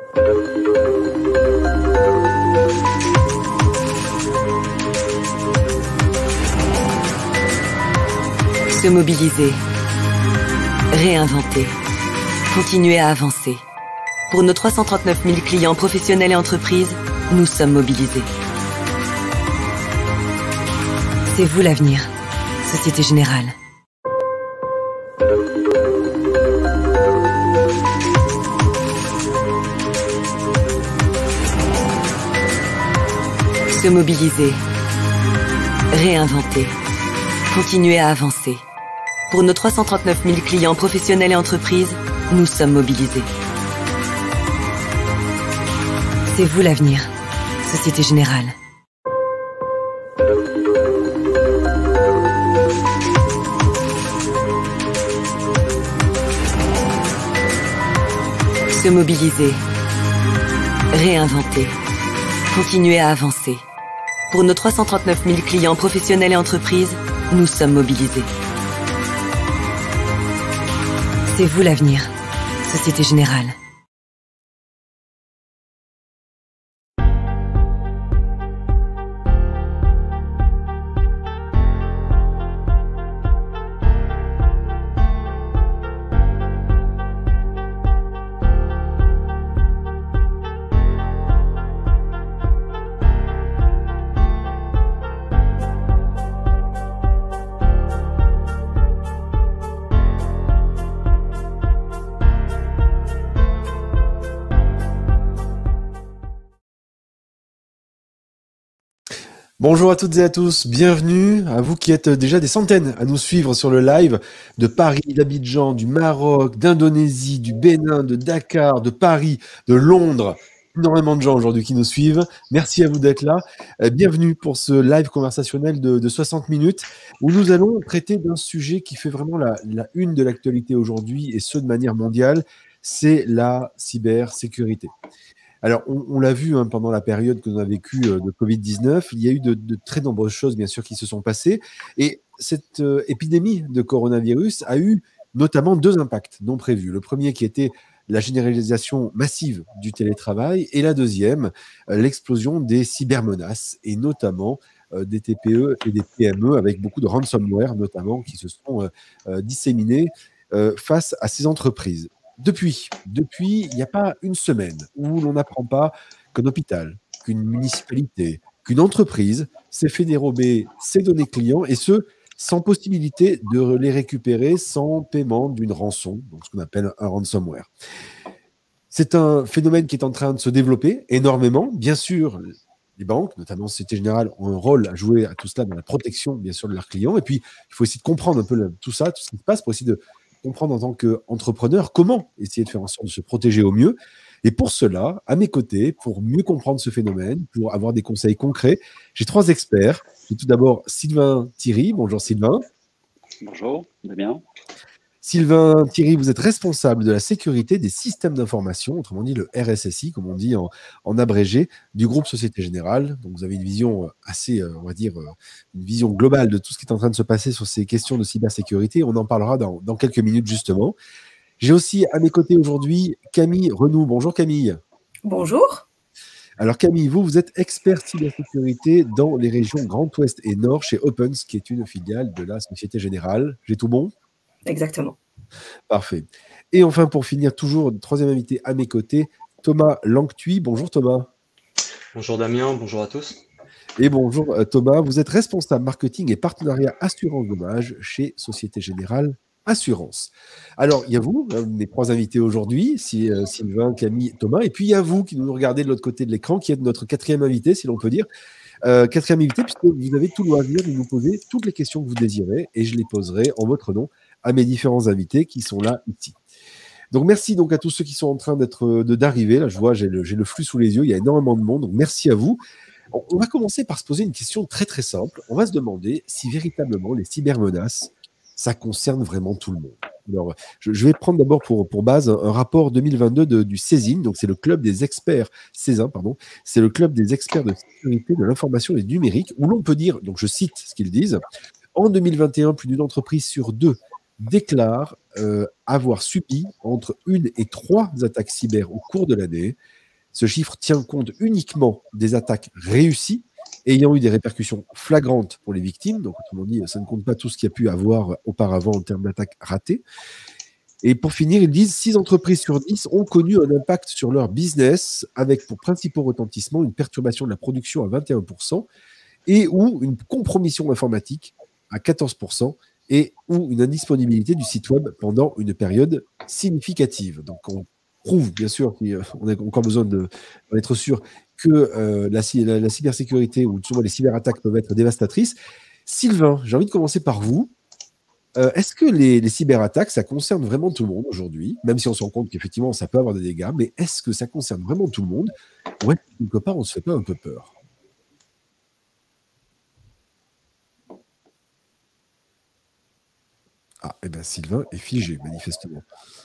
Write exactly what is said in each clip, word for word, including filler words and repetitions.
Se mobiliser, réinventer, continuer à avancer. Pour nos trois cent trente-neuf mille clients professionnels et entreprises, nous sommes mobilisés. C'est vous l'avenir, Société Générale. Se mobiliser, réinventer, continuer à avancer. Pour nos trois cent trente-neuf mille clients professionnels et entreprises, nous sommes mobilisés. C'est vous l'avenir, Société Générale. Se mobiliser, réinventer, continuer à avancer. Pour nos trois cent trente-neuf mille clients professionnels et entreprises, nous sommes mobilisés. C'est vous l'avenir, Société Générale. Bonjour à toutes et à tous, bienvenue à vous qui êtes déjà des centaines à nous suivre sur le live de Paris, d'Abidjan, du Maroc, d'Indonésie, du Bénin, de Dakar, de Paris, de Londres. Énormément de gens aujourd'hui qui nous suivent. Merci à vous d'être là. Euh, bienvenue pour ce live conversationnel de, de soixante minutes où nous allons traiter d'un sujet qui fait vraiment la, la une de l'actualité aujourd'hui et ce de manière mondiale, c'est la cybersécurité. Alors, on, on l'a vu hein, pendant la période que l'on a vécue euh, de covid dix-neuf, il y a eu de, de très nombreuses choses, bien sûr, qui se sont passées. Et cette euh, épidémie de coronavirus a eu notamment deux impacts non prévus. Le premier qui était la généralisation massive du télétravail et la deuxième, euh, l'explosion des cybermenaces et notamment euh, des T P E et des P M E avec beaucoup de ransomware notamment qui se sont euh, euh, disséminés euh, face à ces entreprises. Depuis, depuis, il n'y a pas une semaine où l'on n'apprend pas qu'un hôpital, qu'une municipalité, qu'une entreprise s'est fait dérober ses données clients et ce, sans possibilité de les récupérer sans paiement d'une rançon, donc ce qu'on appelle un ransomware. C'est un phénomène qui est en train de se développer énormément. Bien sûr, les banques, notamment Société Générale, ont un rôle à jouer à tout cela dans la protection, bien sûr, de leurs clients. Et puis, il faut essayer de comprendre un peu le, tout ça, tout ce qui se passe pour essayer de comprendre en tant qu'entrepreneur comment essayer de faire en sorte de se protéger au mieux. Et pour cela, à mes côtés, pour mieux comprendre ce phénomène, pour avoir des conseils concrets, j'ai trois experts. J'ai tout d'abord Sylvain Thierry. Bonjour Sylvain. Bonjour, Damien. Sylvain Thierry, vous êtes responsable de la sécurité des systèmes d'information, autrement dit le R S S I, comme on dit en, en abrégé, du groupe Société Générale. Donc vous avez une vision assez, on va dire, une vision globale de tout ce qui est en train de se passer sur ces questions de cybersécurité. On en parlera dans, dans quelques minutes justement. J'ai aussi à mes côtés aujourd'hui Camille Renoux. Bonjour Camille. Bonjour. Alors Camille, vous, vous êtes expert cybersécurité dans les régions Grand Ouest et Nord chez Opens, qui est une filiale de la Société Générale. J'ai tout bon ? Exactement. Parfait. Et enfin, pour finir, toujours, troisième invité à mes côtés, Thomas Langtuy. Bonjour Thomas. Bonjour Damien, bonjour à tous. Et bonjour Thomas, vous êtes responsable marketing et partenariat assurance dommage chez Société Générale Assurance. Alors, il y a vous, mes trois invités aujourd'hui, Sylvain, Camille, Thomas, et puis il y a vous qui nous regardez de l'autre côté de l'écran, qui êtes notre quatrième invité, si l'on peut dire. Euh, quatrième invité, puisque vous avez tout le loisir de nous poser toutes les questions que vous désirez, et je les poserai en votre nom à mes différents invités qui sont là ici. Donc merci donc à tous ceux qui sont en train d'être de, d'arriver. Là, je vois, j'ai le, j'ai le flux sous les yeux, il y a énormément de monde, donc merci à vous. On, on va commencer par se poser une question très très simple. On va se demander si véritablement les cybermenaces, ça concerne vraiment tout le monde. Alors, je, je vais prendre d'abord pour, pour base un, un rapport deux mille vingt-deux de, du CESIN, donc c'est le club des experts, CESIN, pardon, c'est le club des experts de sécurité de l'information et du numérique, où l'on peut dire, donc je cite ce qu'ils disent, en deux mille vingt et un, plus d'une entreprise sur deux déclare euh, avoir subi entre une et trois attaques cyber au cours de l'année. Ce chiffre tient compte uniquement des attaques réussies ayant eu des répercussions flagrantes pour les victimes. Donc, autrement dit, ça ne compte pas tout ce qu'il y a pu avoir auparavant en termes d'attaques ratées. Et pour finir, ils disent six entreprises sur dix ont connu un impact sur leur business avec pour principaux retentissements une perturbation de la production à vingt et un pour cent et ou une compromission informatique à quatorze pour cent et ou une indisponibilité du site web pendant une période significative. Donc, on prouve, bien sûr, qu'on a encore besoin de, d'être sûr que euh, la, la, la cybersécurité ou souvent les cyberattaques peuvent être dévastatrices. Sylvain, j'ai envie de commencer par vous. Euh, est-ce que les, les cyberattaques, ça concerne vraiment tout le monde aujourd'hui, même si on se rend compte qu'effectivement, ça peut avoir des dégâts, mais est-ce que ça concerne vraiment tout le monde ou est-ce que quelque part, on ne se fait pas un peu peur? Ah, et bien Sylvain est figé, manifestement.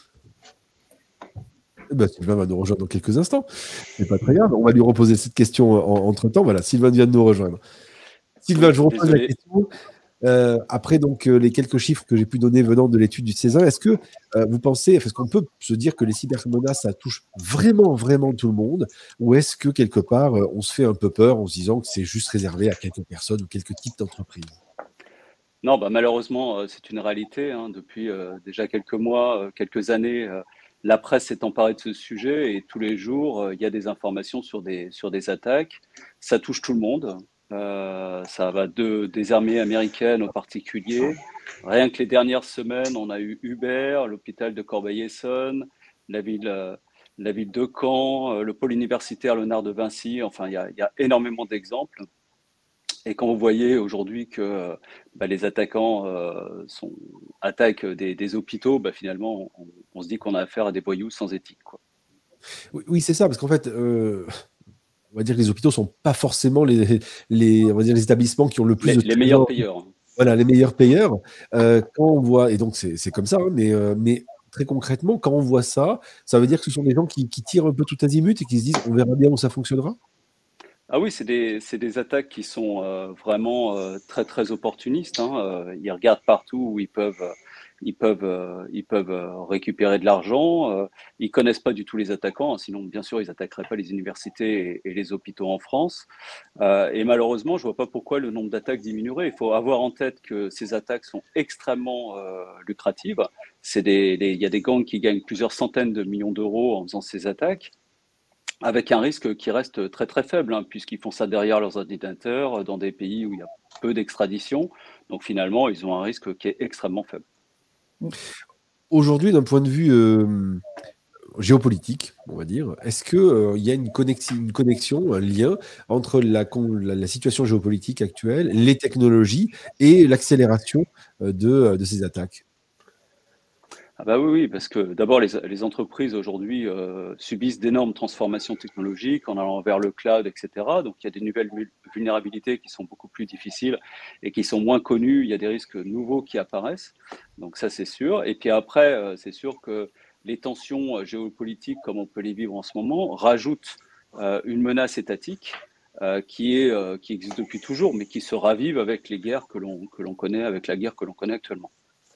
Eh ben, Sylvain va nous rejoindre dans quelques instants. C'est pas très grave. On va lui reposer cette question en, entre-temps. Voilà, Sylvain vient de nous rejoindre. Sylvain, je vous repose Désolé. la question. Euh, après donc euh, les quelques chiffres que j'ai pu donner venant de l'étude du César, est-ce que euh, vous pensez, est-ce qu'on peut se dire que les cybermenaces, ça touche vraiment, vraiment tout le monde, ou est-ce que quelque part, euh, on se fait un peu peur en se disant que c'est juste réservé à quelques personnes ou quelques types d'entreprises? Non, bah, malheureusement, euh, c'est une réalité. Hein. Depuis euh, déjà quelques mois, euh, quelques années, euh, la presse s'est emparée de ce sujet et tous les jours, euh, il y a des informations sur des, sur des attaques. Ça touche tout le monde. Euh, ça va de, des armées américaines aux particuliers. Rien que les dernières semaines, on a eu Uber, l'hôpital de Corbeil-Essonnes, la ville, euh, la ville de Caen, euh, le pôle universitaire Léonard de Vinci. Enfin, il y a, il y a énormément d'exemples. Et quand vous voyez aujourd'hui que bah, les attaquants euh, sont, attaquent des, des hôpitaux, bah, finalement, on, on se dit qu'on a affaire à des voyous sans éthique, quoi. Oui, oui, c'est ça, parce qu'en fait, euh, on va dire que les hôpitaux ne sont pas forcément les, les, on va dire les établissements qui ont le plus les, de les meilleurs payeurs. Voilà, les meilleurs payeurs. Euh, quand on voit, et donc c'est, c'est comme ça, hein, mais, euh, mais très concrètement, quand on voit ça, ça veut dire que ce sont des gens qui, qui tirent un peu tout azimut et qui se disent on verra bien où ça fonctionnera? Ah oui, c'est des, c'est des attaques qui sont euh, vraiment euh, très très opportunistes. Hein. Euh, ils regardent partout où ils peuvent, euh, ils peuvent, euh, ils peuvent euh, récupérer de l'argent. Euh, ils connaissent pas du tout les attaquants, hein, sinon bien sûr ils attaqueraient pas les universités et, et les hôpitaux en France. Euh, et malheureusement, je vois pas pourquoi le nombre d'attaques diminuerait. Il faut avoir en tête que ces attaques sont extrêmement euh, lucratives. C'est des, des, il y a des gangs qui gagnent plusieurs centaines de millions d'euros en faisant ces attaques, avec un risque qui reste très très faible, hein, puisqu'ils font ça derrière leurs ordinateurs, dans des pays où il y a peu d'extradition. Donc finalement, ils ont un risque qui est extrêmement faible. Aujourd'hui, d'un point de vue euh, géopolitique, on va dire, est-ce qu'il euh, y a une connexion, une connexion, un lien entre la, la, la situation géopolitique actuelle, les technologies et l'accélération de, de ces attaques? Ah bah oui, oui, parce que d'abord, les, les entreprises aujourd'hui euh, subissent d'énormes transformations technologiques en allant vers le cloud, et cetera. Donc, il y a des nouvelles vulnérabilités qui sont beaucoup plus difficiles et qui sont moins connues. Il y a des risques nouveaux qui apparaissent. Donc, ça, c'est sûr. Et puis après, euh, c'est sûr que les tensions géopolitiques, comme on peut les vivre en ce moment, rajoutent euh, une menace étatique euh, qui, est, euh, qui existe depuis toujours, mais qui se ravive avec les guerres que l'on, que l'on connaît, avec la guerre que l'on connaît actuellement.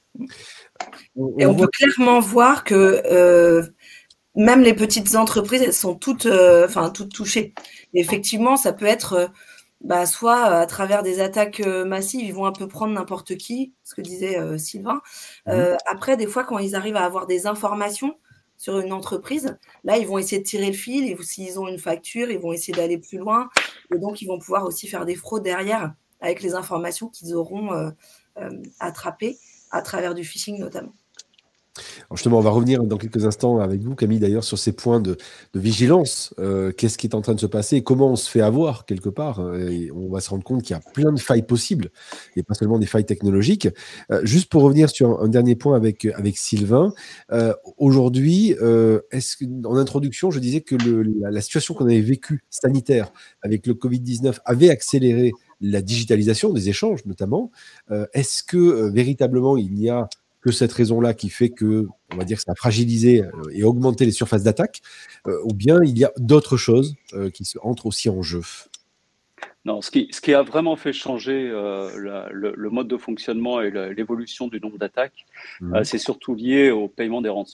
Et on peut clairement voir que euh, même les petites entreprises, elles sont toutes, euh, enfin, toutes touchées. Et effectivement, ça peut être euh, bah, soit à travers des attaques euh, massives, ils vont un peu prendre n'importe qui, ce que disait euh, Sylvain. Euh, mmh. Après, des fois, quand ils arrivent à avoir des informations sur une entreprise, là, ils vont essayer de tirer le fil. Et s'ils ont une facture, ils vont essayer d'aller plus loin. Et donc, ils vont pouvoir aussi faire des fraudes derrière avec les informations qu'ils auront euh, euh, attrapées à travers du phishing notamment. Alors justement, on va revenir dans quelques instants avec vous, Camille, d'ailleurs, sur ces points de, de vigilance. Euh, qu'est-ce qui est en train de se passer et comment on se fait avoir quelque part. Et on va se rendre compte qu'il y a plein de failles possibles et pas seulement des failles technologiques. Euh, juste pour revenir sur un, un dernier point avec, avec Sylvain, euh, aujourd'hui, euh, est-ce que, en introduction, je disais que le, la, la situation qu'on avait vécue sanitaire avec le covid dix-neuf avait accéléré la digitalisation des échanges notamment. Euh, est-ce que euh, véritablement il n'y a que cette raison-là qui fait que, on va dire que ça a fragilisé et augmenté les surfaces d'attaque, euh, ou bien il y a d'autres choses euh, qui se, entrent aussi en jeu? Non, ce qui, ce qui a vraiment fait changer euh, la, le, le mode de fonctionnement et la, l'évolution du nombre d'attaques, mmh. euh, c'est surtout lié au paiement des rançons.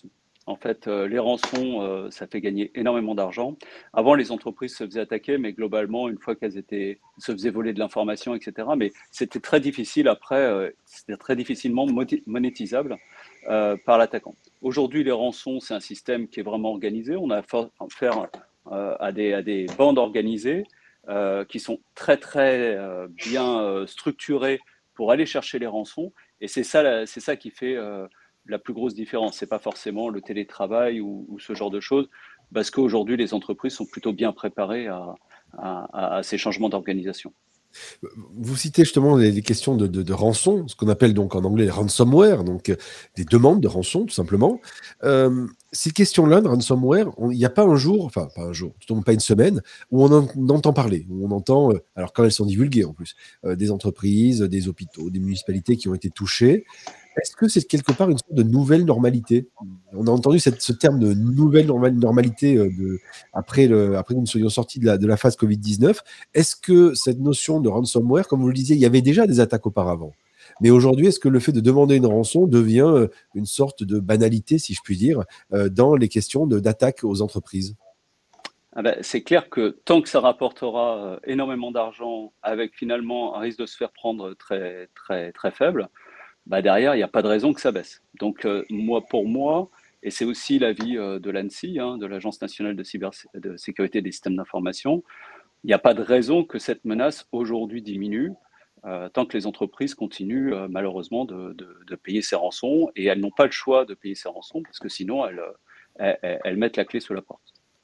En fait, euh, les rançons, euh, ça fait gagner énormément d'argent. Avant, les entreprises se faisaient attaquer, mais globalement, une fois qu'elles étaient, se faisaient voler de l'information, et cetera. Mais c'était très difficile après, euh, c'était très difficilement monétisable euh, par l'attaquant. Aujourd'hui, les rançons, c'est un système qui est vraiment organisé. On a affaire euh, à, des, à des bandes organisées euh, qui sont très, très euh, bien euh, structurées pour aller chercher les rançons. Et c'est ça, c'est ça qui fait euh, la plus grosse différence. C'est pas forcément le télétravail ou, ou ce genre de choses, parce qu'aujourd'hui, les entreprises sont plutôt bien préparées à, à, à ces changements d'organisation. Vous citez justement les, les questions de, de, de rançon, ce qu'on appelle donc en anglais ransomware, donc euh, des demandes de rançon tout simplement. Euh, ces questions-là de ransomware, il n'y a pas un jour, enfin pas un jour, tout pas une semaine, où on en on entend parler, où on entend, euh, alors quand elles sont divulguées en plus, euh, des entreprises, des hôpitaux, des municipalités qui ont été touchées. Est-ce que c'est quelque part une sorte de nouvelle normalité? On a entendu cette, ce terme de nouvelle normal, normalité euh, de, après, le, après que nous soyons sortis de la, de la phase covid dix-neuf. Est-ce que cette notion de ransomware, comme vous le disiez, il y avait déjà des attaques auparavant, mais aujourd'hui, est-ce que le fait de demander une rançon devient euh, une sorte de banalité, si je puis dire, euh, dans les questions de, d'attaque aux entreprises? Ah ben, c'est clair que tant que ça rapportera euh, énormément d'argent avec finalement un risque de se faire prendre très, très, très faible, bah derrière, il n'y a pas de raison que ça baisse. Donc, euh, moi, pour moi, et c'est aussi l'avis euh, de l'ANSSI, hein, de l'Agence nationale de, cyber, de sécurité des systèmes d'information, il n'y a pas de raison que cette menace aujourd'hui diminue euh, tant que les entreprises continuent euh, malheureusement de, de, de payer ces rançons, et elles n'ont pas le choix de payer ces rançons parce que sinon, elles, elles, elles mettent la clé sous la porte.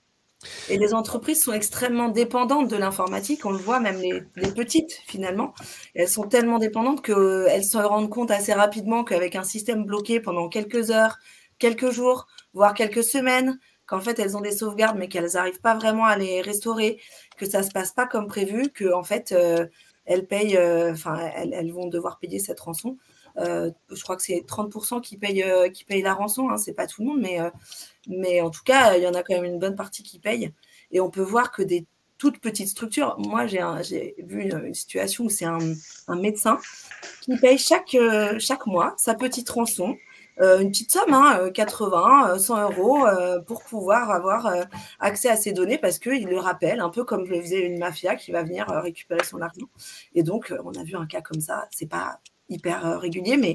Et les entreprises sont extrêmement dépendantes de l'informatique, on le voit, même les, les petites finalement. Elles sont tellement dépendantes qu'elles se rendent compte assez rapidement qu'avec un système bloqué pendant quelques heures, quelques jours, voire quelques semaines, qu'en fait elles ont des sauvegardes mais qu'elles n'arrivent pas vraiment à les restaurer, que ça ne se passe pas comme prévu, que en fait euh, elles payent, enfin euh, elles, elles vont devoir payer cette rançon. Euh, je crois que c'est trente pour cent qui payent, euh, qui payent la rançon, hein, c'est pas tout le monde, mais, euh, mais en tout cas, il y en a quand même une bonne partie qui paye. Et on peut voir que des toutes petites structures, moi j'ai, un, j'ai vu une, une situation où c'est un, un médecin qui paye chaque, euh, chaque mois sa petite rançon, euh, une petite somme, hein, quatre-vingts, cent euros, euh, pour pouvoir avoir euh, accès à ces données, parce qu'il le rappelle, un peu comme le faisait une mafia qui va venir euh, récupérer son argent. Et donc, euh, on a vu un cas comme ça, c'est pas hyper régulier, mais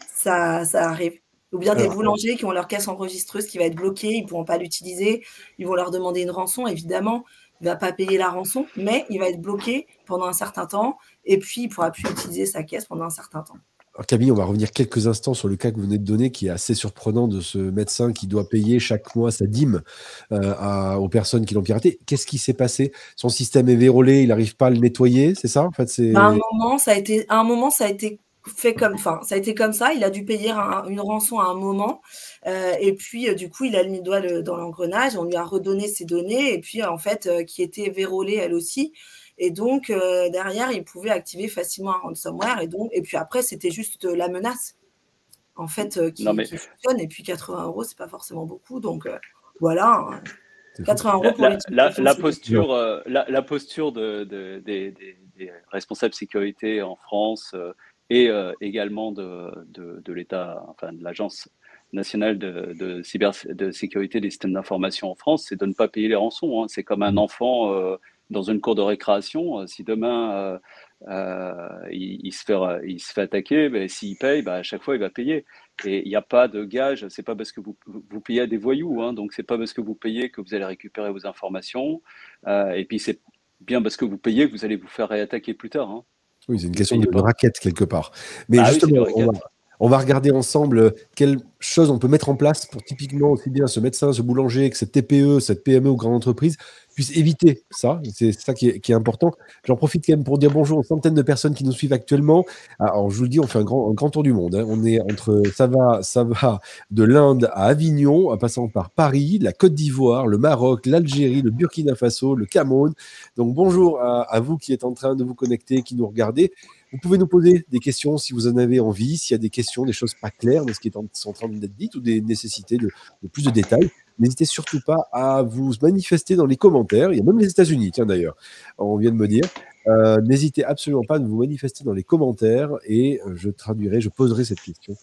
ça, ça arrive. Ou bien des Alors, boulangers qui ont leur caisse enregistreuse qui va être bloquée, ils ne pourront pas l'utiliser, ils vont leur demander une rançon, évidemment, il ne va pas payer la rançon, mais il va être bloqué pendant un certain temps, et puis il ne pourra plus utiliser sa caisse pendant un certain temps. Alors Camille, on va revenir quelques instants sur le cas que vous venez de donner, qui est assez surprenant, de ce médecin qui doit payer chaque mois sa dîme euh, à, aux personnes qui l'ont piraté. Qu'est-ce qui s'est passé? Son système est vérolé, il n'arrive pas à le nettoyer, c'est ça en fait, c'est... À un moment, ça a été, à un moment, ça a été fait comme, enfin, ça a été comme ça. Il a dû payer un, une rançon à un moment, euh, et puis euh, du coup, il a mis le doigt le, dans l'engrenage. On lui a redonné ses données, et puis en fait, euh, qui était vérolée elle aussi. Et donc euh, derrière, il pouvait activer facilement un ransomware. Et donc, et puis après, c'était juste euh, la menace, en fait, euh, qui, mais... qui fonctionne. Et puis quatre-vingts euros, c'est pas forcément beaucoup. Donc euh, voilà. Hein. quatre-vingts euros pour la, les la, la posture, euh, la, la posture de, de, de, de, des responsables sécurité en France euh, et euh, également de, de, de l'État, enfin de l'Agence nationale de, de, cyber, de sécurité des systèmes d'information en France, c'est de ne pas payer les rançons. Hein. C'est comme un enfant euh, dans une cour de récréation. Si demain euh, euh, il, il, se fait, il se fait attaquer, ben, s'il paye, ben, à chaque fois il va payer. Et il n'y a pas de gage, c'est pas parce que vous, vous payez à des voyous, hein, donc c'est pas parce que vous payez que vous allez récupérer vos informations. Euh, et puis c'est bien parce que vous payez que vous allez vous faire réattaquer plus tard. Hein. Oui, c'est une question de, de raquette quelque part. Mais bah justement, oui, on, va, on va regarder ensemble quelles choses on peut mettre en place pour typiquement aussi bien ce médecin, ce boulanger, que cette T P E, cette P M E ou grande entreprise puisse éviter ça. C'est ça qui est, qui est important. J'en profite quand même pour dire bonjour aux centaines de personnes qui nous suivent actuellement. Alors, je vous le dis, on fait un grand, un grand tour du monde. Hein. On est entre, ça va, ça va de l'Inde à Avignon, en passant par Paris, la Côte d'Ivoire, le Maroc, l'Algérie, le Burkina Faso, le Cameroun. Donc, bonjour à, à vous qui êtes en train de vous connecter, qui nous regardez. Vous pouvez nous poser des questions si vous en avez envie, s'il y a des questions, des choses pas claires de ce qui est en, sont en train d'être dites ou des nécessités de, de plus de détails. N'hésitez surtout pas à vous manifester dans les commentaires. Il y a même les États-Unis, tiens d'ailleurs, on vient de me dire. Euh, n'hésitez absolument pas à vous manifester dans les commentaires et je traduirai, je poserai cette question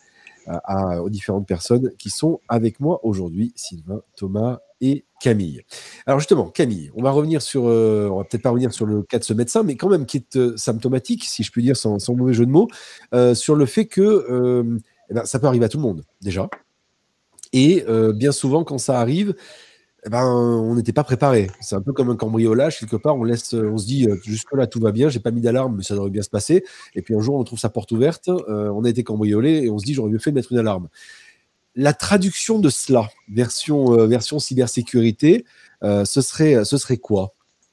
à, à, aux différentes personnes qui sont avec moi aujourd'hui, Sylvain, Thomas et Camille. Alors justement, Camille, on va revenir sur, euh, on va peut-être pas revenir sur le cas de ce médecin, mais quand même qui est euh, symptomatique, si je puis dire, sans, sans mauvais jeu de mots, euh, sur le fait que euh, eh ben, ça peut arriver à tout le monde, déjà. Et euh, bien souvent, quand ça arrive, eh ben, on n'était pas préparé. C'est un peu comme un cambriolage, quelque part, on, laisse, on se dit, euh, jusque-là, tout va bien, j'ai pas mis d'alarme, mais ça devrait bien se passer. Et puis un jour, on trouve sa porte ouverte, euh, on a été cambriolé, et on se dit, j'aurais mieux fait de mettre une alarme. La traduction de cela, version, euh, version cybersécurité, euh, ce, serait, ce serait quoi?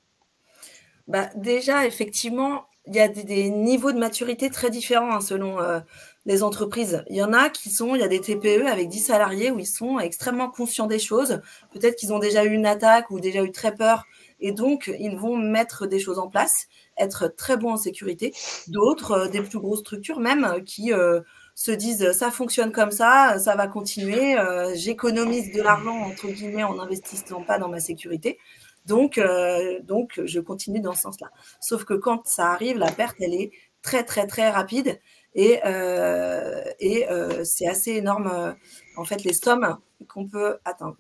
Bah, déjà, effectivement, il y a des, des niveaux de maturité très différents hein, selon euh, les entreprises. Il y en a qui sont, il y a des T P E avec dix salariés où ils sont extrêmement conscients des choses. Peut-être qu'ils ont déjà eu une attaque ou déjà eu très peur et donc ils vont mettre des choses en place, être très bons en sécurité. D'autres, euh, des plus grosses structures même, qui euh, se disent ça fonctionne comme ça, ça va continuer, euh, j'économise de l'argent entre guillemets en n'investissant pas dans ma sécurité. Donc, euh, donc, je continue dans ce sens-là. Sauf que quand ça arrive, la perte, elle est très, très, très rapide et, euh, et euh, c'est assez énorme, euh, en fait, les sommes qu'on peut atteindre.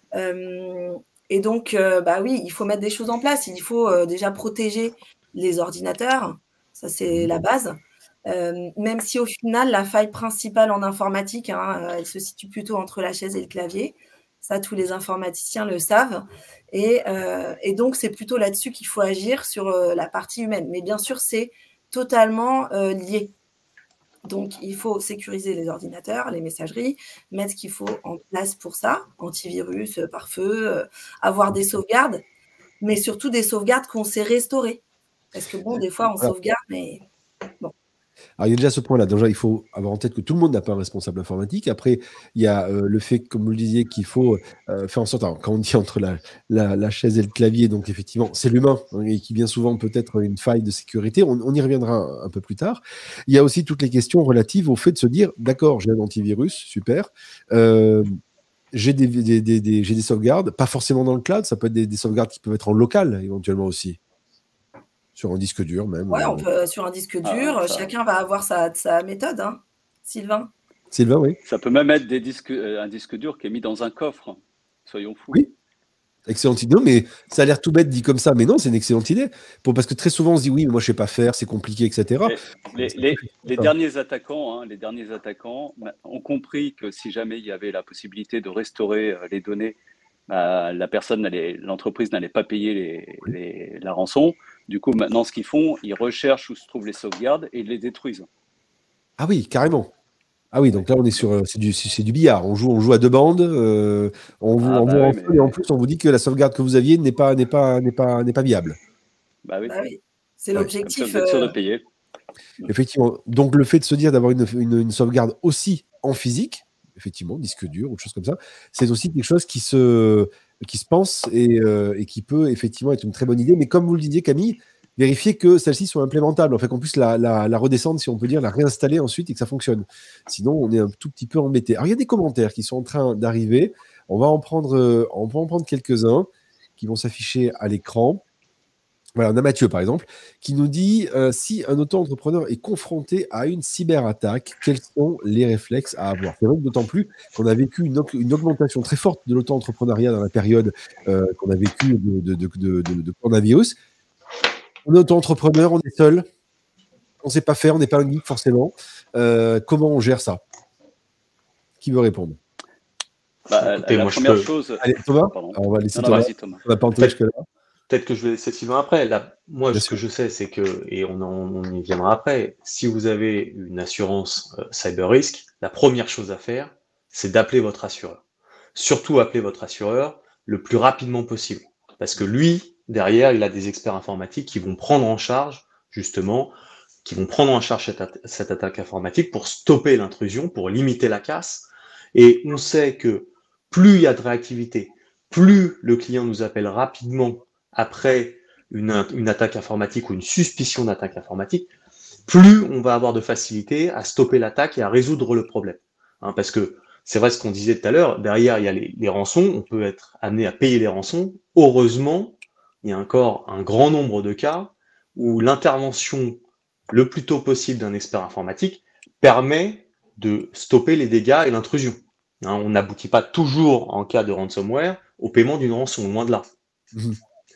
Euh, et donc, euh, bah oui, il faut mettre des choses en place. Il faut euh, déjà protéger les ordinateurs. Ça, c'est la base. Euh, même si au final, la faille principale en informatique, hein, elle se situe plutôt entre la chaise et le clavier. Ça, tous les informaticiens le savent. Et, euh, et donc, c'est plutôt là-dessus qu'il faut agir sur euh, la partie humaine. Mais bien sûr, c'est totalement euh, lié. Donc, il faut sécuriser les ordinateurs, les messageries, mettre ce qu'il faut en place pour ça, antivirus, pare-feu, euh, avoir des sauvegardes, mais surtout des sauvegardes qu'on sait restaurer. Parce que bon, des fois, on sauvegarde, mais bon. Alors, il y a déjà ce point-là. Déjà, il faut avoir en tête que tout le monde n'a pas un responsable informatique. Après, il y a euh, le fait, comme vous le disiez, qu'il faut euh, faire en sorte, alors, quand on dit entre la, la, la chaise et le clavier, donc effectivement, c'est l'humain, hein, et qui bien souvent peut être une faille de sécurité. On, on y reviendra un, un peu plus tard. Il y a aussi toutes les questions relatives au fait de se dire, d'accord, j'ai un antivirus, super. Euh, j'ai des, des, des, des, j'ai des sauvegardes, pas forcément dans le cloud, ça peut être des, des sauvegardes qui peuvent être en local, éventuellement aussi. Sur un disque dur, même. Ouais, on peut, sur un disque dur, ah, chacun va avoir sa, sa méthode, hein. Sylvain. Sylvain, oui. Ça peut même être des disques, un disque dur qui est mis dans un coffre. Soyons fous. Oui. Excellente idée, mais ça a l'air tout bête dit comme ça, mais non, c'est une excellente idée. Pour, parce que très souvent, on se dit oui, mais moi je ne sais pas faire, c'est compliqué, et cetera. Les, les, les, les derniers attaquants, hein, les derniers attaquants ont compris que si jamais il y avait la possibilité de restaurer les données, euh, la personne, l'entreprise n'allait pas payer les, oui. les, la rançon. Du coup, maintenant, ce qu'ils font, ils recherchent où se trouvent les sauvegardes et ils les détruisent. Ah oui, carrément. Ah oui, donc là, on est sur c'est du, c'est du billard. On joue, on joue à deux bandes. Euh, on vous, ah on bah vous oui, mais... Et en plus, on vous dit que la sauvegarde que vous aviez n'est pas, n'est pas, n'est pas, n'est pas viable. Bah oui. Bah oui. C'est ouais. l'objectif. Vous êtes sûr de payer. Effectivement. Donc, le fait de se dire d'avoir une, une, une sauvegarde aussi en physique, effectivement, disque dur ou chose comme ça, c'est aussi quelque chose qui se, qui se pense et, euh, et qui peut effectivement être une très bonne idée. Mais comme vous le disiez, Camille, vérifier que celles-ci sont implémentables, en fait, qu'on puisse la, la, la redescendre, si on peut dire, la réinstaller ensuite et que ça fonctionne. Sinon, on est un tout petit peu embêté. Alors, il y a des commentaires qui sont en train d'arriver. On va en prendre, euh, on va en prendre quelques-uns qui vont s'afficher à l'écran. Voilà, on a Mathieu, par exemple, qui nous dit euh, si un auto-entrepreneur est confronté à une cyberattaque, quels sont les réflexes à avoir? C'est vrai que d'autant plus qu'on a vécu une, une augmentation très forte de l'auto-entrepreneuriat dans la période euh, qu'on a vécu de, de, de, de, de, de coronavirus. On est auto-entrepreneur, on est seul, on ne sait pas faire, on n'est pas un geek forcément. Euh, comment on gère ça? Qui veut répondre? bah, Écoutez, la moi, première je peux... chose. Allez, Thomas. Alors, on va laisser non, Thomas. Non, Thomas. On va pas entendre jusque-là. Peut-être que je vais laisser Sylvain après. Là, moi, Bien ce sûr. que je sais, c'est que, et on, en, on y viendra après, si vous avez une assurance euh, cyber risk, la première chose à faire, c'est d'appeler votre assureur. Surtout appeler votre assureur le plus rapidement possible. Parce que lui, derrière, il a des experts informatiques qui vont prendre en charge, justement, qui vont prendre en charge cette, at- cette attaque informatique pour stopper l'intrusion, pour limiter la casse. Et on sait que plus il y a de réactivité, plus le client nous appelle rapidement après une, une attaque informatique ou une suspicion d'attaque informatique, plus on va avoir de facilité à stopper l'attaque et à résoudre le problème. Hein, parce que c'est vrai ce qu'on disait tout à l'heure, derrière il y a les, les rançons, on peut être amené à payer les rançons. Heureusement, il y a encore un grand nombre de cas où l'intervention le plus tôt possible d'un expert informatique permet de stopper les dégâts et l'intrusion. Hein, on n'aboutit pas toujours, en cas de ransomware, au paiement d'une rançon, loin de là. Mmh.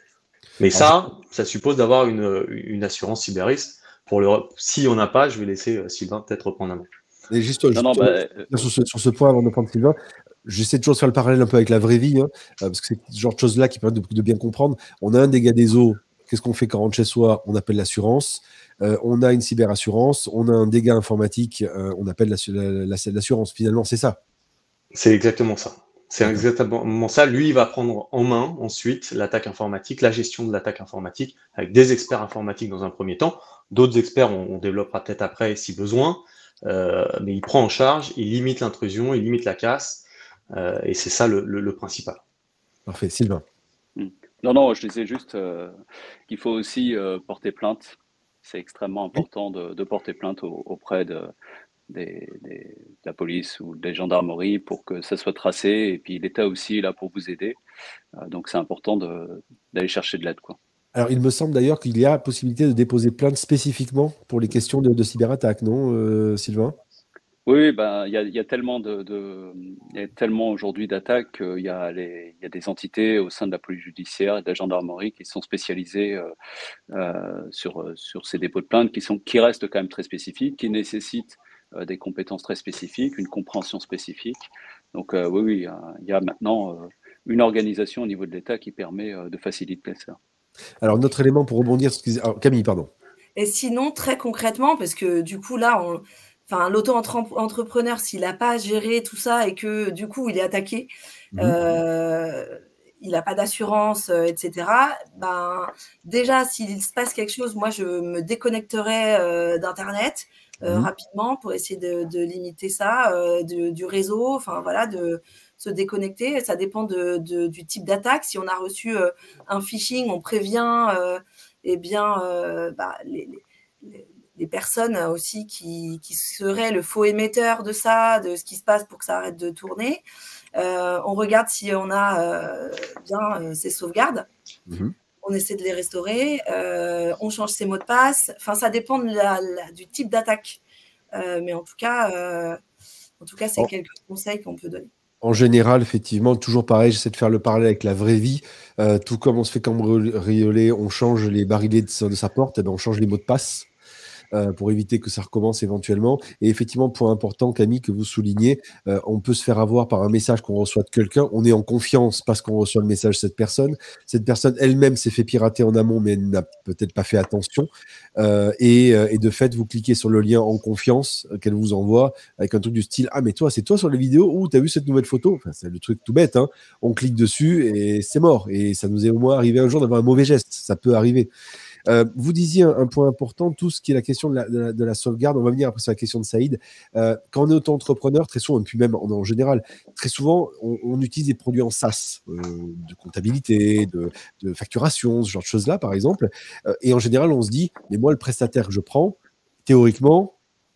Mais Alors, ça, je... ça suppose d'avoir une, une assurance cyberrisque. Pour le... Si on n'a pas, je vais laisser euh, Sylvain peut-être reprendre la main. Et juste, non, juste non, bah, euh, sur, ce, sur ce point, avant de prendre Sylvain, j'essaie toujours de faire le parallèle un peu avec la vraie vie, hein, parce que c'est ce genre de choses-là qui permettent de, de bien comprendre. On a un dégât des eaux. Qu'est-ce qu'on fait quand on rentre chez soi? On appelle l'assurance. Euh, on a une cyberassurance. On a un dégât informatique. Euh, on appelle l'assurance. Finalement, c'est ça. C'est exactement ça. C'est exactement ça. Lui, il va prendre en main ensuite l'attaque informatique, la gestion de l'attaque informatique, avec des experts informatiques dans un premier temps. D'autres experts, on, on développera peut-être après si besoin. Euh, mais il prend en charge, il limite l'intrusion, il limite la casse. Euh, et c'est ça le, le, le principal. Parfait. Sylvain. Non, non, je disais juste euh, qu'il faut aussi euh, porter plainte. C'est extrêmement important de, de porter plainte au, auprès de, des, des, de la police ou des gendarmeries pour que ça soit tracé. Et puis l'État aussi est là pour vous aider. Euh, donc c'est important d'aller chercher de l'aide, quoi. Alors, il me semble d'ailleurs qu'il y a possibilité de déposer plainte spécifiquement pour les questions de, de cyberattaque, non, euh, Sylvain? Oui, ben, il y a, il y a tellement de, de il y a tellement aujourd'hui d'attaques qu'il y a les, il y a des entités au sein de la police judiciaire et de la gendarmerie qui sont spécialisées euh, euh, sur, sur ces dépôts de plainte, qui sont, qui restent quand même très spécifiques, qui nécessitent euh, des compétences très spécifiques, une compréhension spécifique. Donc euh, oui, oui, il y a, il y a maintenant euh, une organisation au niveau de l'État qui permet euh, de faciliter ça. Alors, notre élément pour rebondir, alors, Camille, pardon. Et sinon, très concrètement, parce que du coup, là, on... Enfin, l'auto-entrepreneur, s'il n'a pas géré tout ça et que du coup, il est attaqué, mmh. euh, il n'a pas d'assurance, euh, et cetera. Ben, déjà, s'il se passe quelque chose, moi, je me déconnecterai euh, d'Internet euh, mmh. rapidement pour essayer de, de limiter ça, euh, de, du réseau, enfin voilà, de se déconnecter. Ça dépend de, de, du type d'attaque. Si on a reçu euh, un phishing, on prévient euh, eh bien, euh, bah, les, les les personnes aussi qui, qui seraient le faux émetteur de ça, de ce qui se passe pour que ça arrête de tourner. Euh, on regarde si on a euh, bien euh, ces sauvegardes. Mmh. On essaie de les restaurer. Euh, on change ses mots de passe. Enfin, ça dépend de la, la, du type d'attaque. Euh, mais en tout cas, euh, en tout cas, c'est oh. quelques conseils qu'on peut donner. En général, effectivement, toujours pareil, j'essaie de faire le parallèle avec la vraie vie. Euh, tout comme on se fait cambrioler, on change les barilets de sa, de sa porte, et bien on change les mots de passe. Euh, pour éviter que ça recommence éventuellement. Et effectivement, point important, Camille, que vous soulignez, euh, on peut se faire avoir par un message qu'on reçoit de quelqu'un. On est en confiance parce qu'on reçoit le message de cette personne. Cette personne elle-même s'est fait pirater en amont, mais elle n'a peut-être pas fait attention. Euh, et, et de fait, vous cliquez sur le lien en confiance qu'elle vous envoie avec un truc du style « Ah, mais toi, c'est toi sur les vidéos ou t'as vu cette nouvelle photo ?» Enfin, c'est le truc tout bête, hein. On clique dessus et c'est mort. Et ça nous est au moins arrivé un jour d'avoir un mauvais geste. Ça peut arriver. Euh, vous disiez un, un point important, tout ce qui est la question de la, de la, de la sauvegarde. On va venir après sur la question de Saïd. Euh, quand on est auto-entrepreneur, très souvent, et puis même en, en général, très souvent, on, on utilise des produits en SaaS, euh, de comptabilité, de, de facturation, ce genre de choses-là, par exemple. Euh, et en général, on se dit, mais moi, le prestataire que je prends, théoriquement,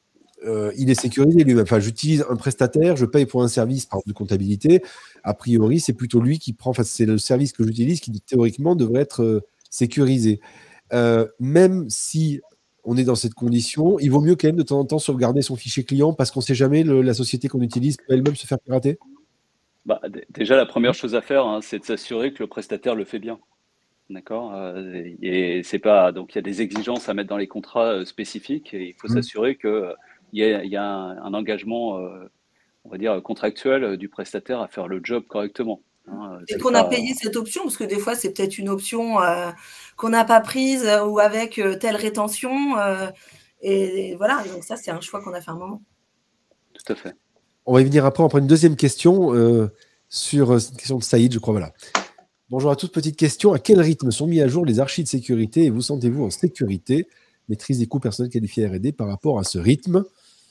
euh, il est sécurisé lui-même. Enfin, j'utilise un prestataire, je paye pour un service, par exemple, de comptabilité. A priori, c'est plutôt lui qui prend, enfin, c'est le service que j'utilise qui, théoriquement, devrait être euh, sécurisé. Euh, même si on est dans cette condition, il vaut mieux quand même de temps en temps sauvegarder son fichier client parce qu'on ne sait jamais le, la société qu'on utilise peut elle-même se faire pirater. Bah, déjà, la première chose à faire, hein, c'est de s'assurer que le prestataire le fait bien. D'accord. euh, Et c'est pas donc il y a des exigences à mettre dans les contrats euh, spécifiques et il faut mmh. s'assurer que euh, il y a, y a un, un engagement, euh, on va dire contractuel euh, du prestataire à faire le job correctement. Hein, et qu'on pas... a payé cette option, parce que des fois, c'est peut-être une option euh, qu'on n'a pas prise euh, ou avec euh, telle rétention. Euh, et, et voilà, donc ça, c'est un choix qu'on a fait un moment. Tout à fait. On va y venir après. On prend une deuxième question euh, sur cette question de Saïd, je crois. Voilà. Bonjour à tous. Petite question. À quel rythme sont mis à jour les archives de sécurité et vous sentez-vous en sécurité? Maîtrise des coûts personnels qualifiés R et D par rapport à ce rythme?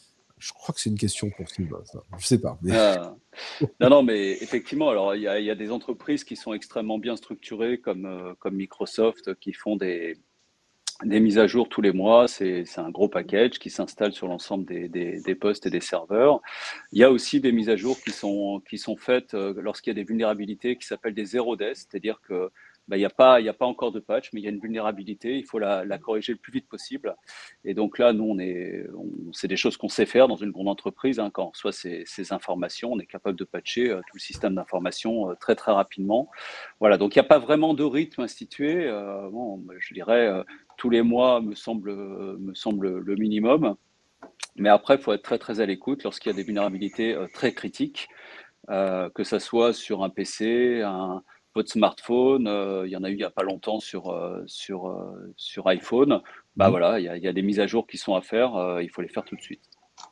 Je crois que c'est une question pour Sylvain, ça. Je ne sais pas. Mais... Ah. Non, non, mais effectivement, alors il y, y a des entreprises qui sont extrêmement bien structurées, comme, euh, comme Microsoft, qui font des, des mises à jour tous les mois. C'est un gros package qui s'installe sur l'ensemble des, des, des postes et des serveurs. Il y a aussi des mises à jour qui sont, qui sont faites euh, lorsqu'il y a des vulnérabilités qui s'appellent des zero days, c'est-à-dire que bah, il n'y a pas, il y a pas encore de patch, mais il y a une vulnérabilité, il faut la, la corriger le plus vite possible. Et donc là, nous, on est, on, c'est des choses qu'on sait faire dans une grande entreprise. Hein, quand on reçoit ces, ces informations, on est capable de patcher euh, tout le système d'information euh, très très rapidement. Voilà, donc il n'y a pas vraiment de rythme institué. Euh, bon, je dirais euh, tous les mois me semble, me semble le minimum. Mais après, il faut être très très à l'écoute lorsqu'il y a des vulnérabilités euh, très critiques, euh, que ça soit sur un P C, un, votre smartphone. Euh, il y en a eu il n'y a pas longtemps sur euh, sur euh, sur iPhone. Bah Mmh. voilà, il y a, il y a des mises à jour qui sont à faire. Euh, il faut les faire tout de suite.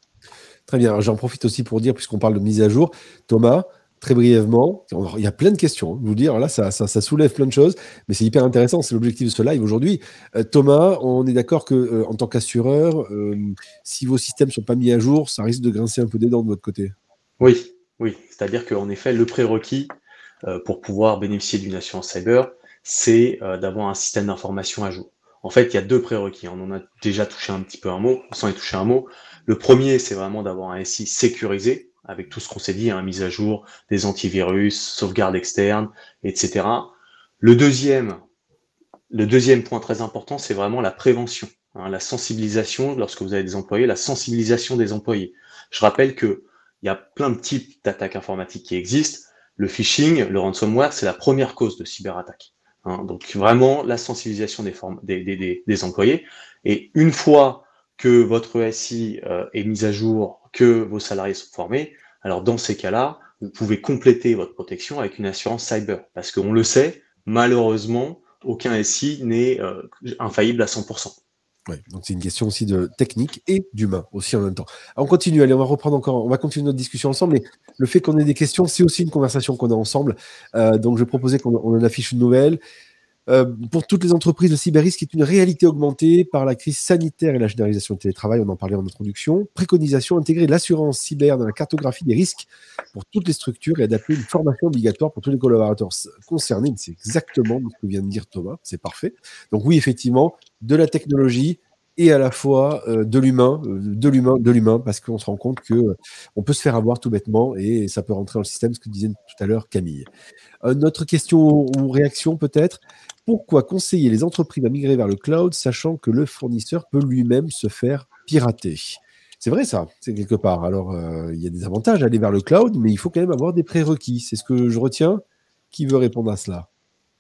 Très bien. J'en profite aussi pour dire, puisqu'on parle de mise à jour, Thomas, très brièvement, il y a plein de questions. Hein, je vous dire, là, ça, ça, ça soulève plein de choses, mais c'est hyper intéressant. C'est l'objectif de ce live aujourd'hui. Euh, Thomas, on est d'accord que euh, en tant qu'assureur, euh, si vos systèmes sont pas mis à jour, ça risque de grincer un peu des dents de votre côté. Oui, oui. C'est-à-dire qu'en effet, le prérequis euh, pour pouvoir bénéficier d'une assurance cyber, c'est euh, d'avoir un système d'information à jour. En fait, il y a deux prérequis. On en a déjà touché un petit peu un mot, on s'en est touché un mot. Le premier, c'est vraiment d'avoir un S I sécurisé, avec tout ce qu'on s'est dit, hein, mise à jour, des antivirus, sauvegarde externe, et cetera. Le deuxième, le deuxième point très important, c'est vraiment la prévention, hein, la sensibilisation, lorsque vous avez des employés, la sensibilisation des employés. Je rappelle que il y a plein de types d'attaques informatiques qui existent. Le phishing, le ransomware, c'est la première cause de cyberattaque. Hein, donc vraiment la sensibilisation des, des, des, des employés. Et une fois que votre S I euh, est mise à jour, que vos salariés sont formés, alors dans ces cas-là, vous pouvez compléter votre protection avec une assurance cyber. Parce qu'on le sait, malheureusement, aucun S I n'est euh, infaillible à cent pour cent. Oui, donc c'est une question aussi de technique et d'humain aussi en même temps. Alors on continue, allez, on va reprendre encore, on va continuer notre discussion ensemble, mais le fait qu'on ait des questions, c'est aussi une conversation qu'on a ensemble. Euh, donc je proposais qu'on on en affiche une nouvelle. Euh, pour toutes les entreprises, le cyberrisque est une réalité augmentée par la crise sanitaire et la généralisation du télétravail, on en parlait en introduction. Préconisation, intégrer l'assurance cyber dans la cartographie des risques pour toutes les structures et adapter une formation obligatoire pour tous les collaborateurs concernés. C'est exactement ce que vient de dire Thomas, c'est parfait. Donc oui, effectivement, de la technologie et à la fois euh, de l'humain, euh, de l'humain, de l'humain, parce qu'on se rend compte que euh, on peut se faire avoir tout bêtement et ça peut rentrer dans le système, ce que disait tout à l'heure Camille. Euh, notre question ou réaction peut-être, pourquoi conseiller les entreprises à migrer vers le cloud, sachant que le fournisseur peut lui-même se faire pirater? C'est vrai ça, c'est quelque part. Alors, euh, il y a des avantages à aller vers le cloud, mais il faut quand même avoir des prérequis. C'est ce que je retiens. Qui veut répondre à cela?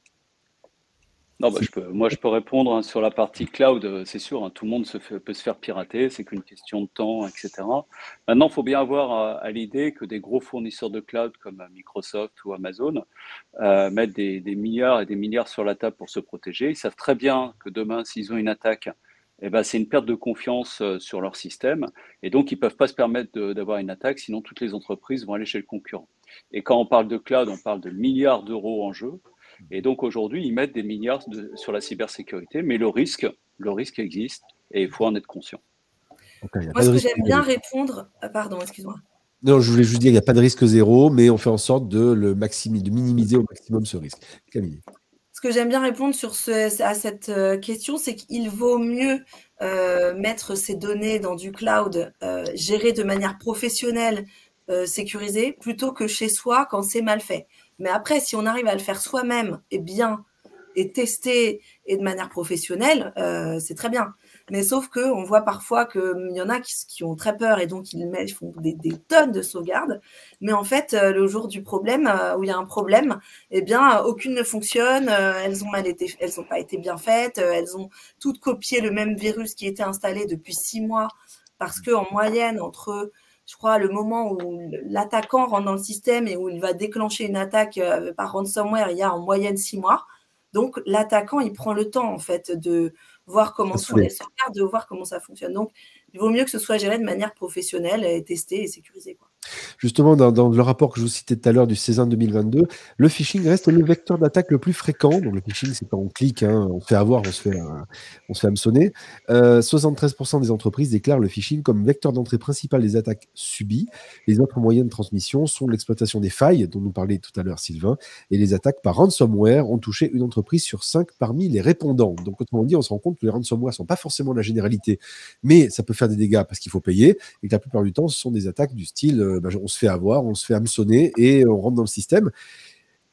Non, bah, je peux, moi, je peux répondre hein, sur la partie cloud. euh, C'est sûr, hein, tout le monde se fait- peut se faire pirater. C'est qu'une question de temps, et cetera. Maintenant, il faut bien avoir à, à l'idée que des gros fournisseurs de cloud comme euh, Microsoft ou Amazon euh, mettent des, des milliards et des milliards sur la table pour se protéger. Ils savent très bien que demain, s'ils ont une attaque, eh ben, c'est une perte de confiance euh, sur leur système. Et donc, ils ne peuvent pas se permettre de- d'avoir une attaque, sinon toutes les entreprises vont aller chez le concurrent. Et quand on parle de cloud, on parle de milliards d'euros en jeu. Et donc aujourd'hui, ils mettent des milliards de- sur la cybersécurité, mais le risque, le risque existe et il faut en être conscient. Okay, Moi, ce que j'aime bien répondre, ah, pardon, excuse-moi. Non, je voulais juste dire, il n'y a pas de risque zéro, mais on fait en sorte de le maximiser, de minimiser au maximum ce risque. Camille. Ce que j'aime bien répondre sur ce, à cette question, c'est qu'il vaut mieux euh, mettre ces données dans du cloud euh, géré de manière professionnelle, euh, sécurisée, plutôt que chez soi quand c'est mal fait. Mais après, si on arrive à le faire soi-même et bien, et tester et de manière professionnelle, euh, c'est très bien. Mais sauf qu'on voit parfois qu'il y en a qui, qui ont très peur et donc ils, mettent, ils font des, des tonnes de sauvegardes. Mais en fait, euh, le jour du problème, euh, où il y a un problème, eh bien, aucune ne fonctionne. Euh, elles ont mal été, elles n'ont pas été bien faites. Euh, elles ont toutes copié le même virus qui était installé depuis six mois parce qu'en moyenne, entre, je crois, le moment où l'attaquant rentre dans le système et où il va déclencher une attaque euh, par ransomware, il y a en moyenne six mois. Donc, l'attaquant, il prend le temps, en fait, de voir comment sont les sauvegardes, de voir comment ça fonctionne. Donc, il vaut mieux que ce soit géré de manière professionnelle et testé et sécurisé, quoi. Justement, dans, dans le rapport que je vous citais tout à l'heure du César deux mille vingt-deux, le phishing reste le vecteur d'attaque le plus fréquent. Donc, le phishing, c'est quand on clique, hein, on se fait avoir, on se fait, euh, on se fait hameçonner. Euh, soixante-treize pour cent des entreprises déclarent le phishing comme vecteur d'entrée principal des attaques subies. Les autres moyens de transmission sont l'exploitation des failles, dont nous parlait tout à l'heure Sylvain, et les attaques par ransomware ont touché une entreprise sur cinq parmi les répondants. Donc, autrement dit, on se rend compte que les ransomware ne sont pas forcément la généralité, mais ça peut faire des dégâts parce qu'il faut payer, et que la plupart du temps, ce sont des attaques du style euh, ben, on se fait avoir, on se fait hameçonner et on rentre dans le système.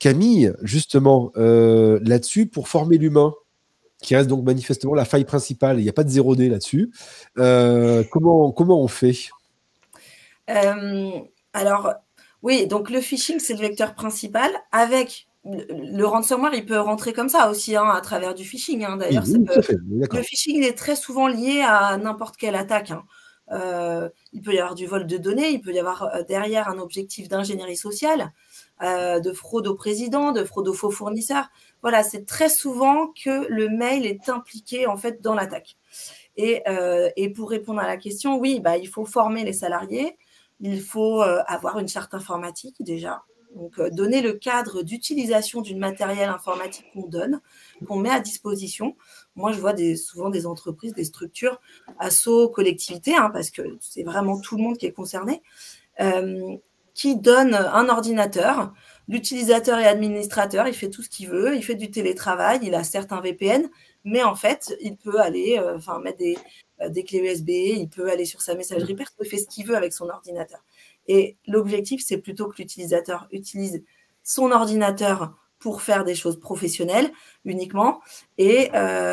Camille, justement, euh, là-dessus, pour former l'humain, qui reste donc manifestement la faille principale, il n'y a pas de zéro D là-dessus, euh, comment, comment on fait? euh, Alors, oui, donc le phishing, c'est le vecteur principal. Avec le, le ransomware, il peut rentrer comme ça aussi, hein, à travers du phishing. Hein. D'ailleurs, oui, oui, tout à fait, le phishing est très souvent lié à n'importe quelle attaque. Hein. Euh, il peut y avoir du vol de données, il peut y avoir euh, derrière un objectif d'ingénierie sociale, euh, de fraude au président, de fraude aux faux fournisseurs. Voilà, c'est très souvent que le mail est impliqué en fait dans l'attaque. Et, euh, et pour répondre à la question, oui, bah, il faut former les salariés, il faut euh, avoir une charte informatique déjà. Donc, euh, donner le cadre d'utilisation du matériel informatique qu'on donne, qu'on met à disposition. Moi, je vois des, souvent des entreprises, des structures, assos, collectivités, hein, parce que c'est vraiment tout le monde qui est concerné, euh, qui donnent un ordinateur. L'utilisateur est administrateur, il fait tout ce qu'il veut, il fait du télétravail, il a certes un V P N, mais en fait, il peut aller euh, enfin, mettre des, euh, des clés U S B, il peut aller sur sa messagerie perso, il fait ce qu'il veut avec son ordinateur. Et l'objectif, c'est plutôt que l'utilisateur utilise son ordinateur pour faire des choses professionnelles uniquement et,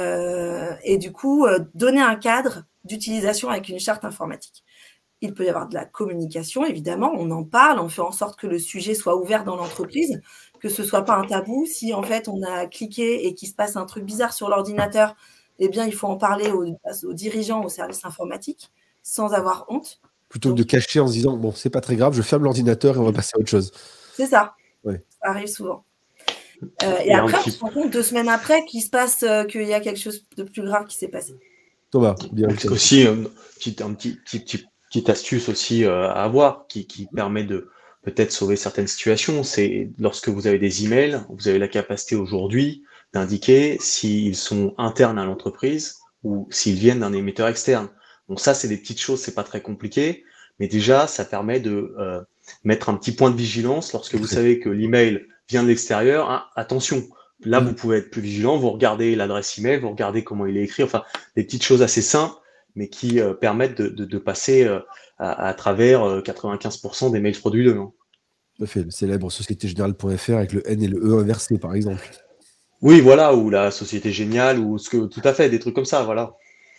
euh, et du coup, euh, donner un cadre d'utilisation avec une charte informatique. Il peut y avoir de la communication, évidemment, on en parle, on fait en sorte que le sujet soit ouvert dans l'entreprise, que ce ne soit pas un tabou. Si en fait on a cliqué et qu'il se passe un truc bizarre sur l'ordinateur, eh bien il faut en parler aux, aux dirigeants, aux services informatiques, sans avoir honte. Plutôt Donc, que de cacher en se disant, bon, c'est pas très grave, je ferme l'ordinateur et on va passer à autre chose. C'est ça, ouais. Ça arrive souvent. Euh, et, et après, on se rend compte deux semaines après qu'il se passe, euh, qu'il y a quelque chose de plus grave qui s'est passé. Thomas, bien. Aussi, euh, petit, un petit, petit, petit petite astuce aussi euh, à avoir qui, qui permet de peut-être sauver certaines situations, c'est lorsque vous avez des emails, vous avez la capacité aujourd'hui d'indiquer s'ils sont internes à l'entreprise ou s'ils viennent d'un émetteur externe. Donc ça, c'est des petites choses, c'est pas très compliqué, mais déjà, ça permet de euh, mettre un petit point de vigilance lorsque vous savez que l'email vient de l'extérieur. Hein, attention, là, vous pouvez être plus vigilant, vous regardez l'adresse email, vous regardez comment il est écrit, enfin, des petites choses assez simples, mais qui euh, permettent de, de, de passer euh, à, à travers euh, quatre-vingt-quinze pour cent des mails frauduleux. Hein. Tout à fait, le célèbre société générale point F R avec le N et le E inversé, par exemple. Oui, voilà, ou la Société Géniale, ou ce que, tout à fait, des trucs comme ça, voilà.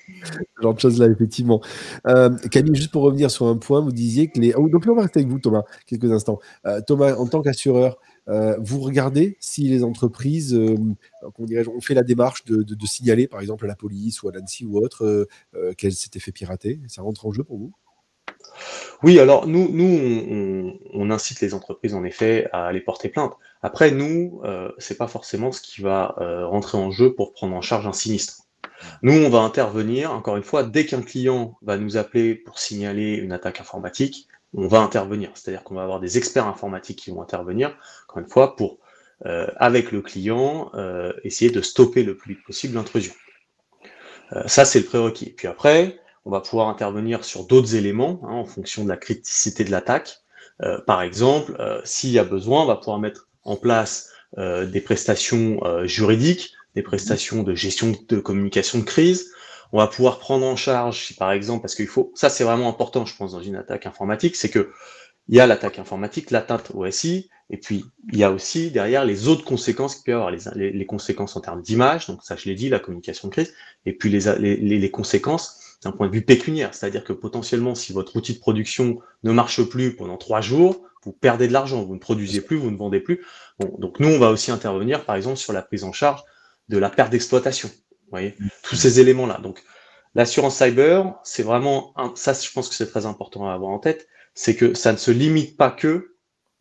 Ce genre de choses-là, effectivement. Euh, Camille, juste pour revenir sur un point, vous disiez que les... Oh, donc, on va rester avec vous, Thomas, quelques instants. Euh, Thomas, en tant qu'assureur, euh, vous regardez si les entreprises, euh, comment dirais-je, ont fait la démarche de, de, de signaler, par exemple, à la police ou à l'ANSSI ou autre, euh, euh, qu'elles s'étaient fait pirater. Ça rentre en jeu pour vous? Oui, alors nous, nous on, on, on incite les entreprises, en effet, à aller porter plainte. Après, nous, euh, c'est pas forcément ce qui va euh, rentrer en jeu pour prendre en charge un sinistre. Nous, on va intervenir, encore une fois, dès qu'un client va nous appeler pour signaler une attaque informatique, on va intervenir. C'est-à-dire qu'on va avoir des experts informatiques qui vont intervenir, encore une fois, pour, euh, avec le client, euh, essayer de stopper le plus vite possible l'intrusion. Euh, ça, c'est le prérequis. Puis après, on va pouvoir intervenir sur d'autres éléments, hein, en fonction de la criticité de l'attaque. Euh, par exemple, euh, s'il y a besoin, on va pouvoir mettre en place euh, des prestations euh, juridiques, des prestations de gestion de communication de crise. On va pouvoir prendre en charge, si par exemple, parce qu'il faut, ça c'est vraiment important, je pense, dans une attaque informatique, c'est que il y a l'attaque informatique, l'atteinte au S I, et puis il y a aussi derrière les autres conséquences qu'il peut y avoir, les, les, les conséquences en termes d'image, donc ça je l'ai dit, la communication de crise, et puis les, les, les conséquences d'un point de vue pécuniaire, c'est-à-dire que potentiellement, si votre outil de production ne marche plus pendant trois jours, vous perdez de l'argent, vous ne produisez plus, vous ne vendez plus. Bon, donc nous, on va aussi intervenir, par exemple, sur la prise en charge de la perte d'exploitation. Vous voyez, tous ces éléments-là. Donc, l'assurance cyber, c'est vraiment, un, ça, je pense que c'est très important à avoir en tête, c'est que ça ne se limite pas que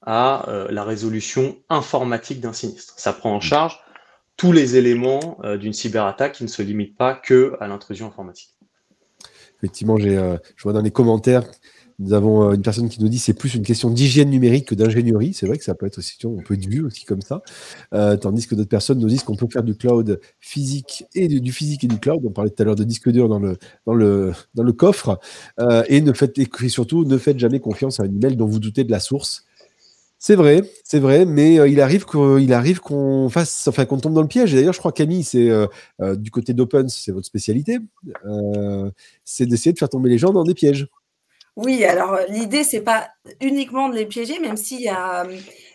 à euh, la résolution informatique d'un sinistre. Ça prend en charge tous les éléments euh, d'une cyberattaque qui ne se limitent pas que à l'intrusion informatique. Effectivement, j'ai, euh, je vois dans les commentaires, nous avons euh, une personne qui nous dit que c'est plus une question d'hygiène numérique que d'ingénierie. C'est vrai que ça peut être aussi, on peut être vu aussi comme ça. Euh, tandis que d'autres personnes nous disent qu'on peut faire du cloud physique et du, du physique et du cloud. On parlait tout à l'heure de disque dur dans le, dans le, dans le coffre. Euh, et ne faites, et surtout, ne faites jamais confiance à un email dont vous doutez de la source. C'est vrai, c'est vrai, mais euh, il arrive qu'il arrive qu'on fasse, enfin qu'on tombe dans le piège. Et d'ailleurs, je crois Camille, c'est euh, euh, du côté d'Opens, c'est votre spécialité, euh, c'est d'essayer de faire tomber les gens dans des pièges. Oui, alors l'idée c'est pas uniquement de les piéger, même s'il y a,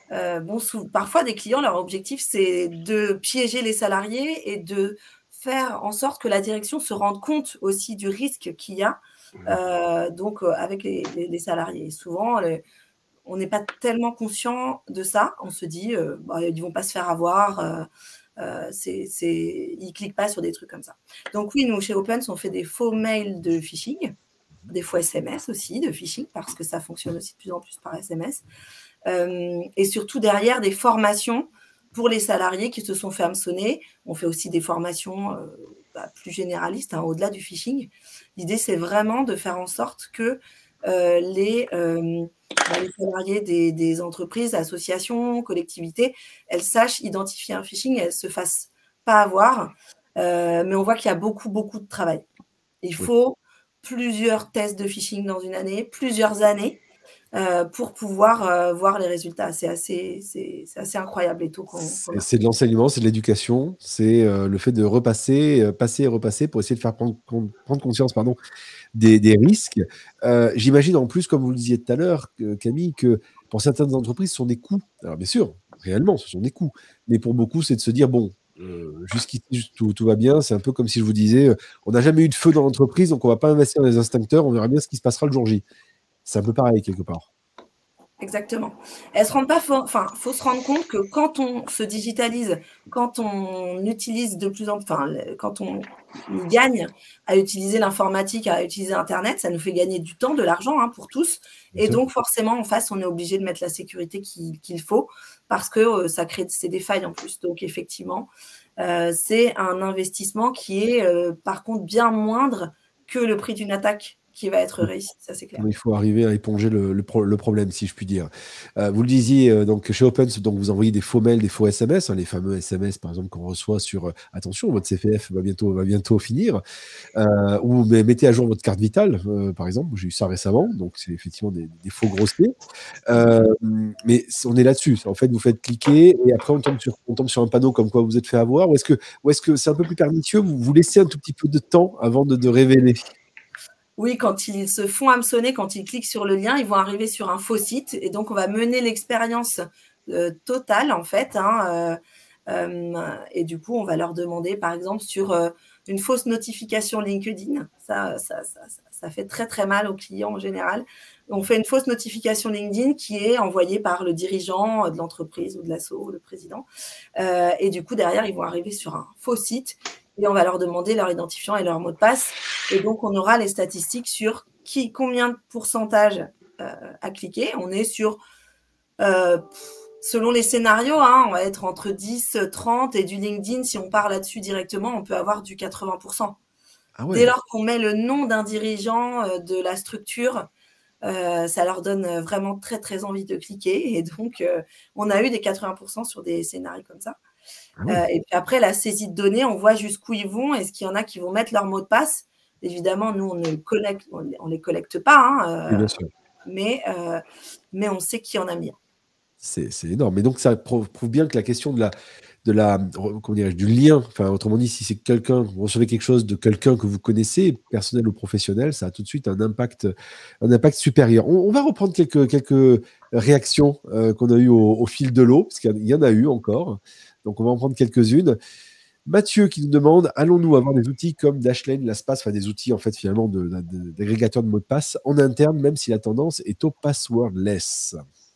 Euh, bon, sous, parfois, des clients, leur objectif, c'est de piéger les salariés et de faire en sorte que la direction se rende compte aussi du risque qu'il y a euh, donc, euh, avec les, les, les salariés. Et souvent, les, on n'est pas tellement conscient de ça. On se dit, euh, bah, ils ne vont pas se faire avoir. Euh, euh, c'est, c'est, ils ne cliquent pas sur des trucs comme ça. Donc oui, nous, chez Opens, on fait des faux mails de phishing, des faux S M S aussi de phishing, parce que ça fonctionne aussi de plus en plus par S M S. Euh, et surtout derrière, des formations pour les salariés qui se sont fait hameçonner. On fait aussi des formations euh, bah, plus généralistes, hein, au-delà du phishing. L'idée, c'est vraiment de faire en sorte que euh, les, euh, bah, les salariés des, des entreprises, associations, collectivités, elles sachent identifier un phishing et elles ne se fassent pas avoir. Euh, mais on voit qu'il y a beaucoup, beaucoup de travail. Il faut plusieurs tests de phishing dans une année, plusieurs années, Euh, pour pouvoir euh, voir les résultats. C'est assez, c'est, c'est assez incroyable les taux qu'on, qu'on a. C'est de l'enseignement, c'est de l'éducation, c'est euh, le fait de repasser, euh, passer et repasser pour essayer de faire prendre, prendre conscience pardon, des, des risques. Euh, j'imagine en plus, comme vous le disiez tout à l'heure, que, Camille, que pour certaines entreprises, ce sont des coûts. Alors bien sûr, réellement, ce sont des coûts. Mais pour beaucoup, c'est de se dire, bon, euh, jusqu'ici, tout, tout va bien. C'est un peu comme si je vous disais, euh, on n'a jamais eu de feu dans l'entreprise, donc on ne va pas investir dans les extincteurs, on verra bien ce qui se passera le jour J. C'est un peu pareil quelque part. Exactement. Elles se rendent pas, enfin, faut se rendre compte que quand on se digitalise, quand on utilise de plus en plus, enfin, quand on gagne à utiliser l'informatique, à utiliser Internet, ça nous fait gagner du temps, de l'argent hein, pour tous. Et donc, forcément, en face, on est obligé de mettre la sécurité qu'il, qu'il faut parce que euh, ça crée c'est des failles en plus. Donc, effectivement, euh, c'est un investissement qui est, euh, par contre, bien moindre que le prix d'une attaque qui va être réussi, ça c'est clair. Il faut arriver à éponger le, le, pro, le problème, si je puis dire. Euh, vous le disiez, euh, donc chez Opens, donc vous envoyez des faux mails, des faux S M S, hein, les fameux S M S par exemple qu'on reçoit sur euh, attention, votre C P F va bientôt, va bientôt finir, euh, ou mais, mettez à jour votre carte vitale, euh, par exemple, j'ai eu ça récemment, donc c'est effectivement des, des faux grossiers. Euh, mais on est là-dessus. En fait, vous faites cliquer et après on tombe sur, on tombe sur un panneau comme quoi vous êtes fait avoir. Ou est-ce que, ou est-ce que c'est un peu plus pernicieux, vous vous laissez un tout petit peu de temps avant de, de révéler? Oui, quand ils se font hameçonner, quand ils cliquent sur le lien, ils vont arriver sur un faux site. Et donc, on va mener l'expérience euh, totale, en fait. Hein, euh, euh, et du coup, on va leur demander, par exemple, sur euh, une fausse notification LinkedIn. Ça, ça, ça, ça, ça fait très, très mal aux clients en général. On fait une fausse notification LinkedIn qui est envoyée par le dirigeant de l'entreprise ou de l'asso, le président. Euh, et du coup, derrière, ils vont arriver sur un faux site. Et on va leur demander leur identifiant et leur mot de passe. Et donc, on aura les statistiques sur qui, combien de pourcentage euh, a cliqué. On est sur, euh, selon les scénarios, hein, on va être entre dix, trente et du LinkedIn. Si on part là-dessus directement, on peut avoir du quatre-vingts pour cent. Ah ouais. Dès lors qu'on met le nom d'un dirigeant euh, de la structure, euh, ça leur donne vraiment très, très envie de cliquer. Et donc, euh, on a eu des quatre-vingts pour cent sur des scénarios comme ça. Ah oui. euh, et puis après, la saisie de données, on voit jusqu'où ils vont. Est-ce qu'il y en a qui vont mettre leur mot de passe? Évidemment, nous, on ne collecte, on, on les collecte pas, hein, euh, oui, bien sûr. Mais, euh, mais on sait qui en a mis. C'est, c'est énorme. Mais donc, ça prouve, prouve bien que la question de la, de la, comment dirais-je, du lien, enfin, autrement dit, si c'est quelqu'un, vous recevez quelque chose de quelqu'un que vous connaissez, personnel ou professionnel, ça a tout de suite un impact, un impact supérieur. On, on va reprendre quelques, quelques réactions euh, qu'on a eues au, au fil de l'eau, parce qu'il y en a eu encore. Donc, on va en prendre quelques-unes. Mathieu qui nous demande, allons-nous avoir des outils comme Dashlane, LastPass, enfin des outils en fait finalement de, de, de, d'agrégateurs de mots de passe en interne, même si la tendance est au passwordless.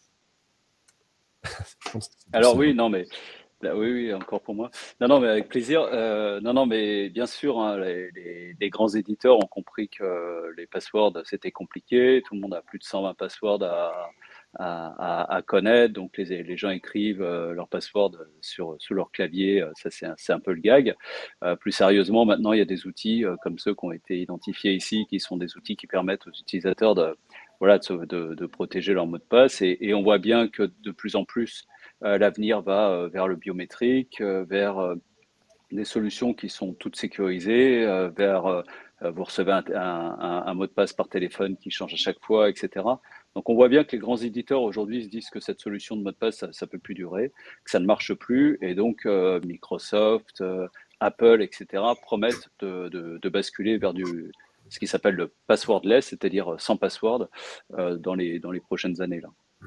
Alors oui, non mais là, oui, oui, encore pour moi. Non, non, mais avec plaisir. Euh, non, non, mais bien sûr, hein, les, les, les grands éditeurs ont compris que les passwords c'était compliqué. Tout le monde a plus de cent vingt passwords à À, à, à connaître, donc les, les gens écrivent euh, leur password sur, sur leur clavier, ça c'est un, c'est un peu le gag. Euh, plus sérieusement, maintenant il y a des outils euh, comme ceux qui ont été identifiés ici, qui sont des outils qui permettent aux utilisateurs de, voilà, de, de, de protéger leur mot de passe, et, et on voit bien que de plus en plus euh, l'avenir va euh, vers le biométrique, euh, vers euh, des solutions qui sont toutes sécurisées, euh, vers euh, vous recevez un, un, un mot de passe par téléphone qui change à chaque fois, et cetera. Donc on voit bien que les grands éditeurs aujourd'hui se disent que cette solution de mot de passe, ça ne peut plus durer, que ça ne marche plus, et donc euh, Microsoft, euh, Apple, et cetera promettent de, de, de basculer vers du, ce qui s'appelle le passwordless, c'est-à-dire sans password, euh, dans, les, dans les prochaines années là.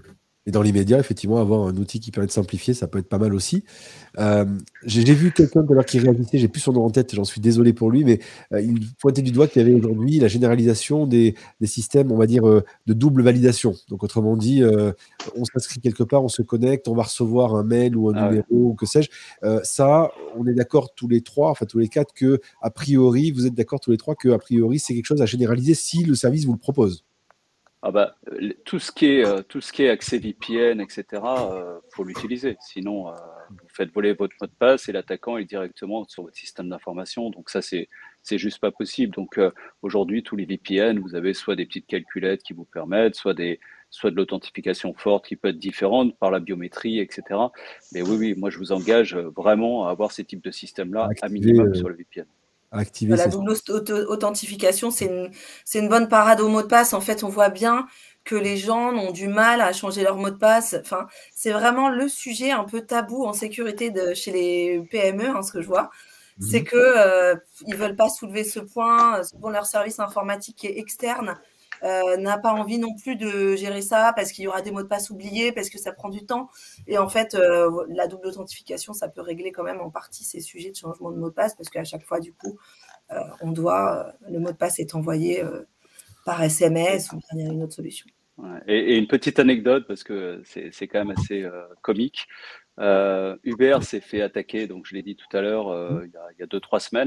Et dans l'immédiat, effectivement, avoir un outil qui permet de simplifier, ça peut être pas mal aussi. Euh, j'ai vu quelqu'un tout à l'heure qui réagissait, j'ai plus son nom en tête, j'en suis désolé pour lui, mais euh, il pointait du doigt qu'il y avait aujourd'hui la généralisation des, des systèmes, on va dire, euh, de double validation. Donc, autrement dit, euh, on s'inscrit quelque part, on se connecte, on va recevoir un mail ou un Ah numéro ouais. ou que sais-je. Euh, ça, on est d'accord tous les trois, enfin tous les quatre, que a priori, vous êtes d'accord tous les trois que a priori, c'est quelque chose à généraliser si le service vous le propose. Ah bah, tout ce qui est, euh, tout ce qui est accès V P N, et cetera, euh, faut l'utiliser. Sinon, euh, vous faites voler votre mot de passe et l'attaquant est directement sur votre système d'information. Donc ça, c'est, c'est juste pas possible. Donc euh, aujourd'hui, tous les V P N, vous avez soit des petites calculettes qui vous permettent, soit des, soit de l'authentification forte qui peut être différente par la biométrie, et cetera. Mais oui, oui, moi je vous engage vraiment à avoir ces types de systèmes-là, à minimum euh, sur le V P N. Activer la double authentification, c'est une, c'est une bonne parade au mot de passe. En fait, on voit bien que les gens ont du mal à changer leur mot de passe. Enfin, c'est vraiment le sujet un peu tabou en sécurité de, chez les P M E, hein, ce que je vois. Mm-hmm. C'est qu'ils euh, ne veulent pas soulever ce point. Souvent, leur service informatique qui est externe euh, n'a pas envie non plus de gérer ça parce qu'il y aura des mots de passe oubliés, parce que ça prend du temps. Et en fait, euh, la double authentification, ça peut régler quand même en partie ces sujets de changement de mot de passe parce qu'à chaque fois, du coup, euh, on doit, euh, le mot de passe est envoyé euh, par S M S ou bien il y a une autre solution. Ouais. Et, et une petite anecdote, parce que c'est, c'est quand même assez euh, comique. Euh, Uber s'est fait attaquer, donc je l'ai dit tout à l'heure, euh, il y a, il y a deux, trois semaines.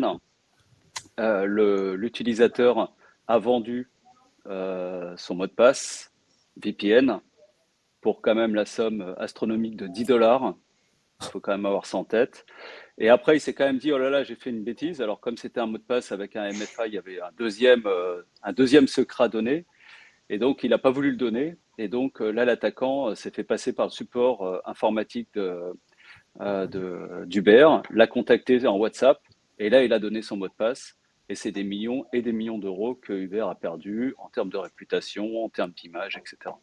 Euh, le, l'utilisateur a vendu euh, son mot de passe V P N pour quand même la somme astronomique de dix dollars. Il faut quand même avoir ça en tête. Et après, il s'est quand même dit, oh là là, j'ai fait une bêtise. Alors, comme c'était un mot de passe avec un M F A, il y avait un deuxième, euh, un deuxième secret à donner. Et donc, il n'a pas voulu le donner. Et donc, euh, là, l'attaquant euh, s'est fait passer par le support euh, informatique de, euh, de, d'Uber, l'a contacté en WhatsApp. Et là, il a donné son mot de passe. Et c'est des millions et des millions d'euros que Uber a perdu en termes de réputation, en termes d'image, et cetera.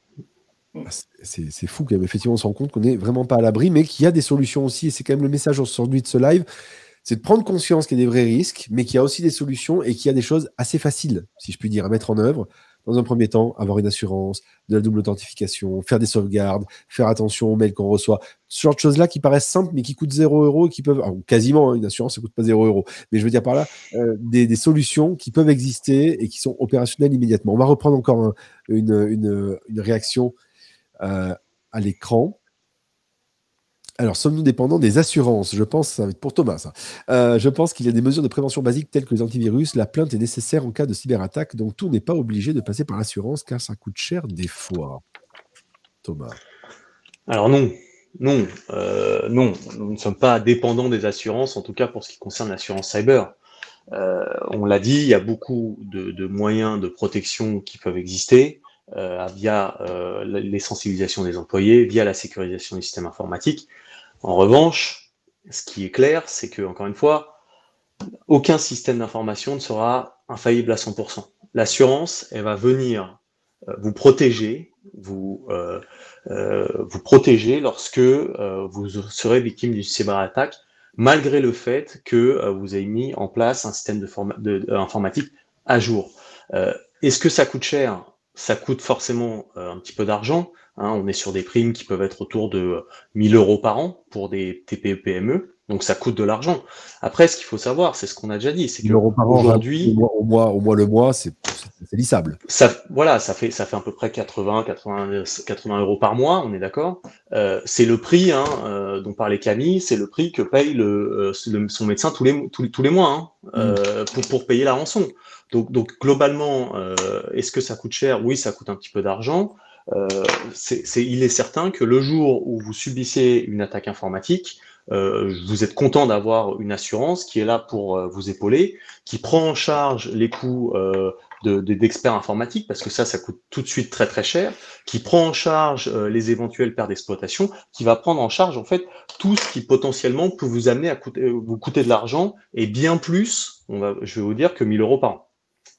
C'est, c'est fou quand même. Effectivement, on se rend compte qu'on n'est vraiment pas à l'abri, mais qu'il y a des solutions aussi. Et c'est quand même le message aujourd'hui de ce live. C'est de prendre conscience qu'il y a des vrais risques, mais qu'il y a aussi des solutions et qu'il y a des choses assez faciles, si je puis dire, à mettre en œuvre. Dans un premier temps, avoir une assurance, de la double authentification, faire des sauvegardes, faire attention aux mails qu'on reçoit. Ce genre de choses-là qui paraissent simples, mais qui coûtent zéro euro et qui peuvent, alors, quasiment, hein, une assurance, ça coûte pas zéro euro. Mais je veux dire par là, euh, des, des solutions qui peuvent exister et qui sont opérationnelles immédiatement. On va reprendre encore un, une, une, une réaction euh, à l'écran. Alors, sommes-nous dépendants des assurances? Je pense, ça va être pour Thomas, ça. Euh, je pense qu'il y a des mesures de prévention basiques telles que les antivirus. La plainte est nécessaire en cas de cyberattaque, donc tout n'est pas obligé de passer par l'assurance car ça coûte cher des fois. Thomas. Alors non, non, euh, non, nous ne sommes pas dépendants des assurances, en tout cas pour ce qui concerne l'assurance cyber. Euh, on l'a dit, il y a beaucoup de, de moyens de protection qui peuvent exister euh, via euh, les sensibilisations des employés, via la sécurisation des systèmes informatiques. En revanche, ce qui est clair, c'est que, encore une fois, aucun système d'information ne sera infaillible à cent pour cent. L'assurance, elle va venir euh, vous protéger, vous, euh, euh, vous protéger lorsque euh, vous serez victime d'une cyberattaque, malgré le fait que euh, vous ayez mis en place un système de forma- de, de, informatique à jour. Euh, est-ce que ça coûte cher? Ça coûte forcément euh, un petit peu d'argent. Hein, on est sur des primes qui peuvent être autour de mille euros par an pour des T P E P M E, donc ça coûte de l'argent. Après, ce qu'il faut savoir, c'est ce qu'on a déjà dit, c'est que aujourd'hui, au mois, au mois, au mois le mois, c'est, c'est, c'est lissable. Ça, voilà, ça fait ça fait à peu près quatre-vingts, quatre-vingts, quatre-vingts euros par mois, on est d'accord. Euh, c'est le prix hein, euh, dont parlait Camille, c'est le prix que paye le, le son médecin tous les tous, tous les mois hein, euh, mmh. pour pour payer la rançon. Donc donc globalement, euh, est-ce que ça coûte cher? Oui, ça coûte un petit peu d'argent. Euh, c'est, c'est, il est certain que le jour où vous subissez une attaque informatique, euh, vous êtes content d'avoir une assurance qui est là pour euh, vous épauler, qui prend en charge les coûts euh, de, de, d'experts informatiques, parce que ça, ça coûte tout de suite très très cher, qui prend en charge euh, les éventuelles pertes d'exploitation, qui va prendre en charge en fait tout ce qui potentiellement peut vous amener à coûter, vous coûter de l'argent, et bien plus, on va, je vais vous dire, que mille euros par an.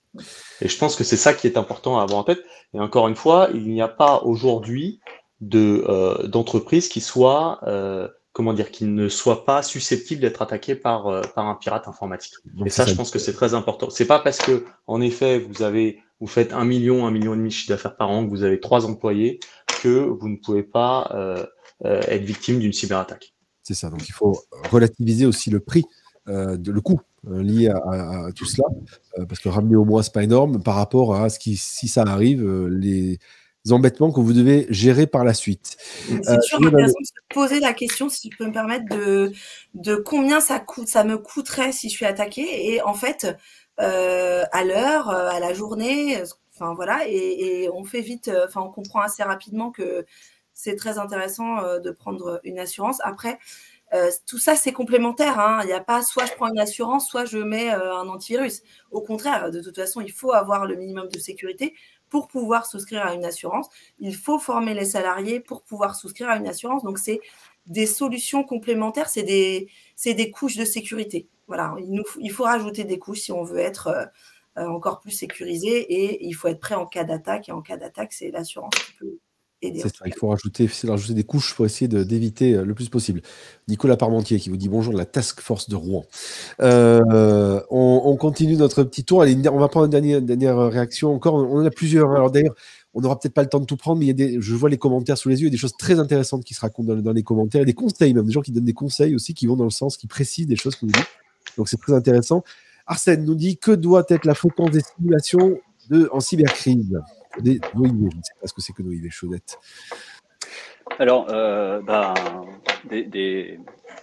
Et je pense que c'est ça qui est important à avoir en tête. Et encore une fois, il n'y a pas aujourd'hui de euh, d'entreprise qui soit, euh, comment dire, qui ne soit pas susceptible d'être attaquée par euh, par un pirate informatique. Donc, et ça, ça, je pense que c'est très important. C'est pas parce que, en effet, vous avez, vous faites un million, un million et demi de chiffre d'affaires par an, que vous avez trois employés, que vous ne pouvez pas euh, euh, être victime d'une cyberattaque. C'est ça, donc il faut relativiser aussi le prix, euh, de, le coût euh, lié à, à, à tout cela, euh, parce que ramener au mois, c'est pas énorme par rapport à ce qui, si ça arrive, euh, les embêtements que vous devez gérer par la suite. C'est euh, toujours intéressant de se poser la question, si je peux me permettre, de, de combien ça, coûte, ça me coûterait si je suis attaqué, et en fait, euh, à l'heure, à la journée, enfin voilà, et, et on fait vite, enfin on comprend assez rapidement que c'est très intéressant euh, de prendre une assurance. Après, euh, tout ça, c'est complémentaire. Hein. Il n'y a pas soit je prends une assurance, soit je mets euh, un antivirus. Au contraire, de toute façon, il faut avoir le minimum de sécurité pour pouvoir souscrire à une assurance. Il faut former les salariés pour pouvoir souscrire à une assurance. Donc, c'est des solutions complémentaires, c'est des, c'est des couches de sécurité. Voilà, il, nous, il faut rajouter des couches si on veut être euh, encore plus sécurisé, et il faut être prêt en cas d'attaque. Et en cas d'attaque, c'est l'assurance qui peut aider. C'est ça, il faut rajouter, rajouter des couches pour essayer d'éviter le plus possible. Nicolas Parmentier qui vous dit bonjour de la Task Force de Rouen. Euh, on, on continue notre petit tour. Allez, on va prendre une dernière, une dernière réaction encore. On en a plusieurs. Alors d'ailleurs, on n'aura peut-être pas le temps de tout prendre, mais il y a des, je vois les commentaires sous les yeux. Il y a des choses très intéressantes qui se racontent dans, dans les commentaires. Il y a des conseils, même des gens qui donnent des conseils aussi, qui vont dans le sens, qui précisent des choses qu'on dit. Donc c'est très intéressant. Arsène nous dit que doit être la fréquence des simulations de, en cybercrise. Des N O I V, je ne sais pas ce que c'est que N O I V, Chaudette. Alors, euh, bah, des, des,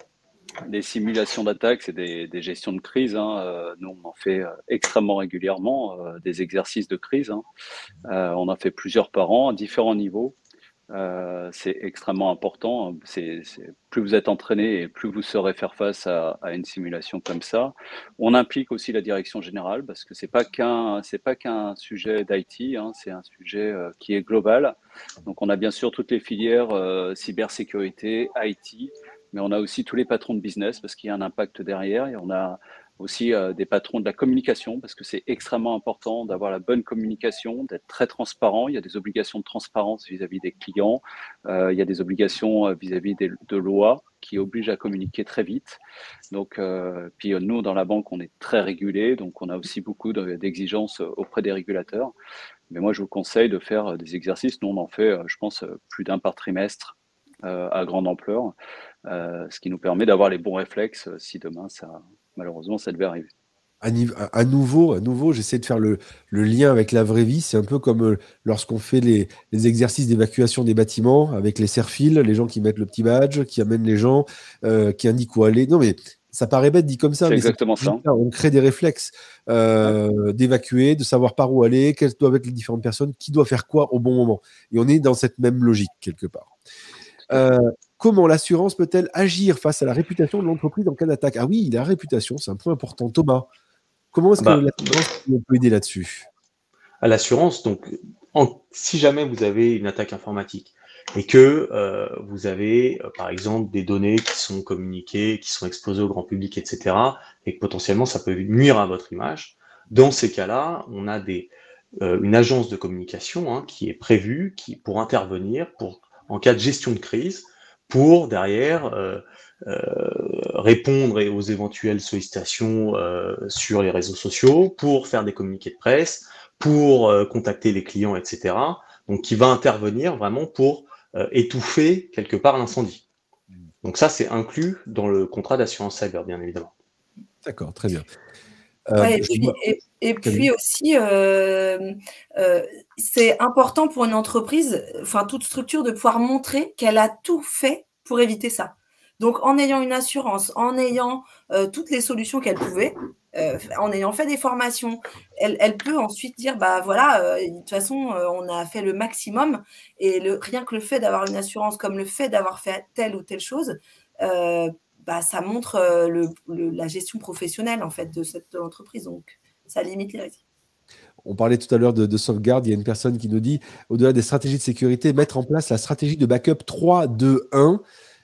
des simulations d'attaque, c'est des, des gestions de crise. Hein. Euh, nous, on en fait euh, extrêmement régulièrement, euh, des exercices de crise. Hein. Euh, on en fait plusieurs par an, à différents niveaux. Euh, c'est extrêmement important. C'est, c'est, plus vous êtes entraîné et plus vous saurez faire face à, à une simulation comme ça. On implique aussi la direction générale parce que c'est pas qu'un, c'est pas qu'un sujet d'I T, hein, c'est un sujet euh, qui est global. Donc on a bien sûr toutes les filières euh, cybersécurité, I T, mais on a aussi tous les patrons de business parce qu'il y a un impact derrière, et on a aussi euh, des patrons de la communication, parce que c'est extrêmement important d'avoir la bonne communication, d'être très transparent. Il y a des obligations de transparence vis-à-vis des clients, euh, il y a des obligations vis-à-vis des, de lois qui obligent à communiquer très vite. Donc, euh, puis nous, dans la banque, on est très régulé, donc on a aussi beaucoup de, d'exigences auprès des régulateurs. Mais moi, je vous conseille de faire des exercices. Nous, on en fait, je pense, plus d'un par trimestre euh, à grande ampleur, euh, ce qui nous permet d'avoir les bons réflexes si demain ça... Malheureusement, ça devait arriver. À, à nouveau, à nouveau j'essaie de faire le, le lien avec la vraie vie. C'est un peu comme euh, lorsqu'on fait les, les exercices d'évacuation des bâtiments avec les serre-files, les gens qui mettent le petit badge, qui amènent les gens, euh, qui indiquent où aller. Non, mais ça paraît bête dit comme ça. C'est mais exactement ça. On crée des réflexes euh, ouais. d'évacuer, de savoir par où aller, quelles doivent être les différentes personnes, qui doit faire quoi au bon moment. Et on est dans cette même logique quelque part. Euh, Comment l'assurance peut-elle agir face à la réputation de l'entreprise en cas d'attaque? Ah oui, la réputation, c'est un point important. Thomas, comment est-ce bah, que l'assurance peut aider là-dessus? À l'assurance, donc, en, si jamais vous avez une attaque informatique et que euh, vous avez, euh, par exemple, des données qui sont communiquées, qui sont exposées au grand public, et cetera, et que potentiellement ça peut nuire à votre image, dans ces cas-là, on a des, euh, une agence de communication hein, qui est prévue qui, pour intervenir pour, en cas de gestion de crise, pour derrière euh, euh, répondre aux éventuelles sollicitations euh, sur les réseaux sociaux, pour faire des communiqués de presse, pour euh, contacter les clients, et cetera. Donc, qui va intervenir vraiment pour euh, étouffer quelque part l'incendie. Donc ça, c'est inclus dans le contrat d'assurance cyber, bien évidemment. D'accord, très bien. Euh, ouais, et, puis, vois... et, et puis aussi, euh, euh, c'est important pour une entreprise, enfin toute structure, de pouvoir montrer qu'elle a tout fait pour éviter ça. Donc, en ayant une assurance, en ayant euh, toutes les solutions qu'elle pouvait, euh, en ayant fait des formations, elle, elle peut ensuite dire, bah voilà, euh, de toute façon, euh, on a fait le maximum, et le, rien que le fait d'avoir une assurance, comme le fait d'avoir fait telle ou telle chose, euh, bah, ça montre euh, le, le, la gestion professionnelle en fait de cette de l'entreprise, donc ça limite les risques. On parlait tout à l'heure de, de sauvegarde. Il y a une personne qui nous dit, au-delà des stratégies de sécurité, mettre en place la stratégie de backup trois, deux, un.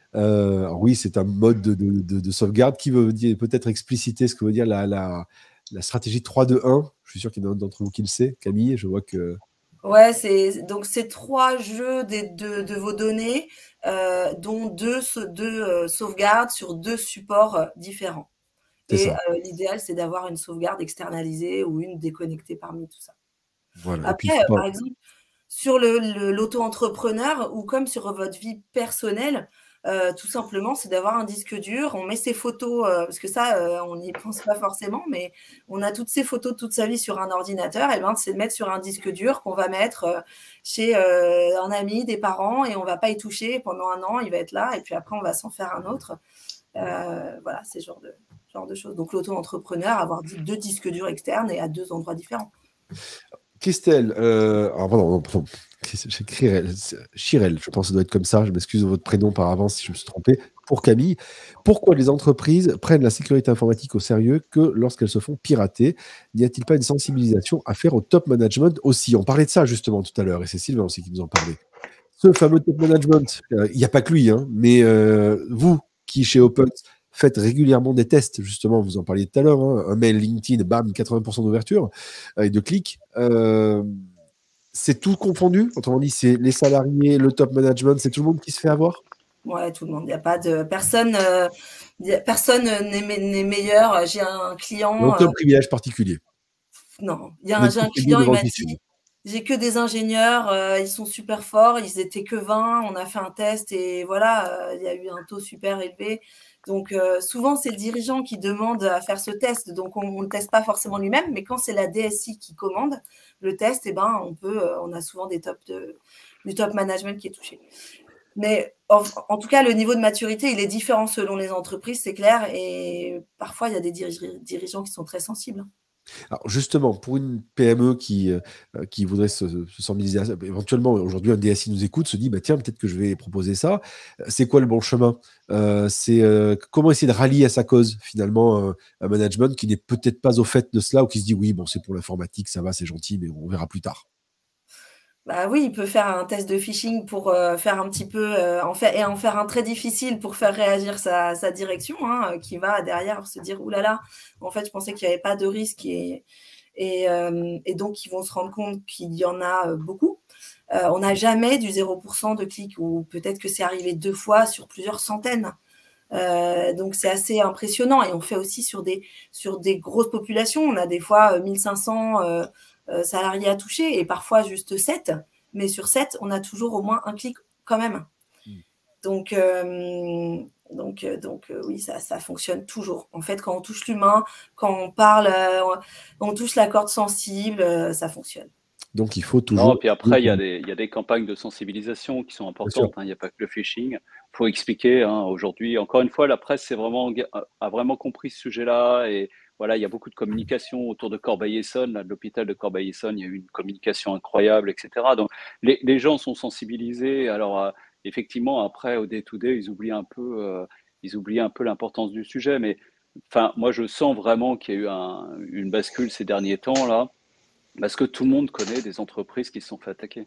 Euh, oui, c'est un mode de, de, de, de sauvegarde. Qui veut dire peut-être expliciter ce que veut dire la, la, la stratégie trois, deux, un? Je suis sûr qu'il y en a d'entre vous qui le sait. Camille, je vois que... Ouais, c'est donc c'est trois jeux des, de, de vos données, euh, dont deux, deux euh, sauvegardes sur deux supports euh, différents. Et euh, l'idéal, c'est d'avoir une sauvegarde externalisée ou une déconnectée parmi tout ça. Voilà. Après, puis, euh, par exemple, sur le, le, l'auto-entrepreneur ou comme sur votre vie personnelle, euh, tout simplement, c'est d'avoir un disque dur. On met ses photos, euh, parce que ça, euh, on n'y pense pas forcément, mais on a toutes ces photos de toute sa vie sur un ordinateur. Et ben, c'est de mettre sur un disque dur qu'on va mettre euh, chez euh, un ami, des parents, et on va pas y toucher pendant un an. Il va être là, et puis après, on va s'en faire un autre. Euh, voilà, c'est ce genre de, genre de choses. Donc, l'auto-entrepreneur, avoir deux disques durs externes et à deux endroits différents. Christelle, euh, alors pardon, non, pardon. Chirel, Chirel, je pense que ça doit être comme ça. Je m'excuse de votre prénom par avance si je me suis trompé. Pour Camille, pourquoi les entreprises prennent la sécurité informatique au sérieux que lorsqu'elles se font pirater? N'y a-t-il pas une sensibilisation à faire au top management aussi? On parlait de ça justement tout à l'heure, et c'est Sylvain aussi qui nous en parlait. Ce fameux top management, il euh, n'y a pas que lui, hein, mais euh, vous qui chez Open faites régulièrement des tests, justement, vous en parliez tout à l'heure, hein, un mail LinkedIn, bam, quatre-vingts pour cent d'ouverture euh, et de clics. Euh, c'est tout confondu. Autrement dit, c'est les salariés, le top management, c'est tout le monde qui se fait avoir? Ouais, tout le monde. Il n'y a pas de personne, euh, personne n'est, n'est meilleur. J'ai un client. Donc, un privilège particulier. Non, il y a un, j'ai un client, il m'a dit, j'ai que des ingénieurs, euh, ils sont super forts, ils étaient que vingt, on a fait un test et voilà, euh, il y a eu un taux super élevé. Donc, euh, souvent, c'est le dirigeant qui demande à faire ce test. Donc, on ne le teste pas forcément lui-même, mais quand c'est la D S I qui commande le test, eh ben, on peut, euh, on a souvent des tops de, du top management qui est touché. Mais en, en tout cas, le niveau de maturité, il est différent selon les entreprises, c'est clair. Et parfois, il y a des dirige- dirigeants qui sont très sensibles. Alors justement, pour une P M E qui, euh, qui voudrait se, se sensibiliser à ça, éventuellement, aujourd'hui, un D S I nous écoute, se dit, bah, tiens, peut-être que je vais proposer ça. C'est quoi le bon chemin? euh, C'est euh, comment essayer de rallier à sa cause, finalement, un, un management qui n'est peut-être pas au fait de cela ou qui se dit, oui, bon, c'est pour l'informatique, ça va, c'est gentil, mais on verra plus tard. Bah oui, il peut faire un test de phishing pour euh, faire un petit peu, euh, en fait, et en faire un très difficile pour faire réagir sa, sa direction, hein, qui va derrière se dire, oulala, là là, en fait, je pensais qu'il n'y avait pas de risque et, et, euh, et donc ils vont se rendre compte qu'il y en a beaucoup. Euh, on n'a jamais du zéro pour cent de clics ou peut-être que c'est arrivé deux fois sur plusieurs centaines. Euh, donc c'est assez impressionnant et on fait aussi sur des, sur des grosses populations. On a des fois euh, mille cinq cents euh, euh, salariés à toucher et parfois juste sept, mais sur sept, on a toujours au moins un clic quand même. Mmh. Donc, euh, donc, donc euh, oui, ça, ça fonctionne toujours. En fait, quand on touche l'humain, quand on parle, euh, on touche la corde sensible, euh, ça fonctionne. Donc il faut toujours. Non, puis après, il y a des, il y a des campagnes de sensibilisation qui sont importantes. Il n'y a pas que le phishing. Il faut expliquer. Hein, aujourd'hui, encore une fois, la presse c'est vraiment, a vraiment compris ce sujet-là. Et voilà, il y a beaucoup de communication autour de Corbeil-Essonnes, de l'hôpital de Corbeil-Essonnes. Il y a eu une communication incroyable, et cetera. Donc les, les gens sont sensibilisés. Alors euh, effectivement, après au day-to-day, ils oublient un peu, euh, ils oublient un peu l'importance du sujet. Mais enfin, moi, je sens vraiment qu'il y a eu un, une bascule ces derniers temps là. Parce que tout le monde connaît des entreprises qui se sont fait attaquer.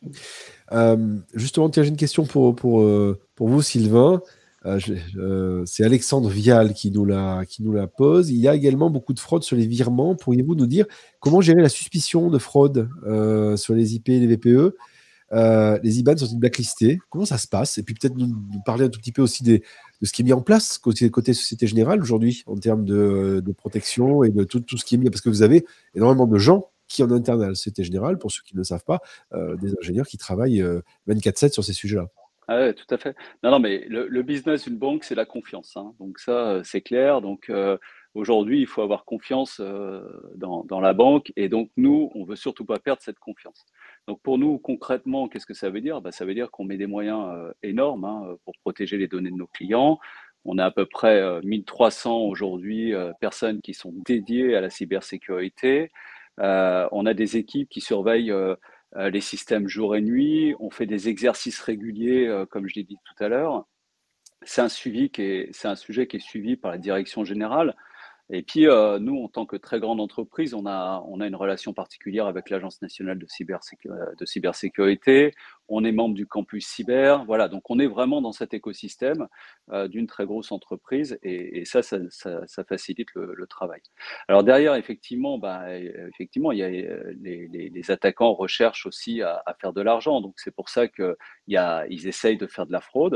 Euh, justement, tiens, j'ai une question pour, pour, euh, pour vous, Sylvain. Euh, je, euh, c'est Alexandre Vial qui nous, la, qui nous la pose. Il y a également beaucoup de fraude sur les virements. Pourriez-vous nous dire comment gérer la suspicion de fraude euh, sur les I P et les V P E? euh, Les I B A N sont-ils blacklistés? Comment ça se passe? Et puis peut-être nous, nous parler un tout petit peu aussi des, de ce qui est mis en place côté, côté Société Générale aujourd'hui en termes de, de protection et de tout, tout ce qui est mis. Parce que vous avez énormément de gens qui en interne à la Société Générale, pour ceux qui ne le savent pas, euh, des ingénieurs qui travaillent euh, vingt-quatre sept sur ces sujets-là. Ah ouais, tout à fait. Non, non, mais le, le business d'une banque, c'est la confiance. Hein. Donc ça, c'est clair. Donc euh, aujourd'hui, il faut avoir confiance euh, dans, dans la banque. Et donc nous, on veut surtout pas perdre cette confiance. Donc pour nous, concrètement, qu'est-ce que ça veut dire? Bah, ça veut dire qu'on met des moyens euh, énormes hein, pour protéger les données de nos clients. On a à peu près euh, mille trois cents aujourd'hui euh, personnes qui sont dédiées à la cybersécurité. Euh, on a des équipes qui surveillent euh, les systèmes jour et nuit. On fait des exercices réguliers, euh, comme je l'ai dit tout à l'heure. C'est un suivi qui est, c'est un sujet qui est suivi par la direction générale. Et puis, euh, nous, en tant que très grande entreprise, on a, on a une relation particulière avec l'Agence nationale de, cybersécu- de cybersécurité. On est membre du campus cyber. Voilà, donc on est vraiment dans cet écosystème euh, d'une très grosse entreprise et, et ça, ça, ça, ça facilite le, le travail. Alors derrière, effectivement, bah, effectivement, il y a les, les, les attaquants recherchent aussi à, à faire de l'argent. Donc c'est pour ça que il y a, ils essayent de faire de la fraude.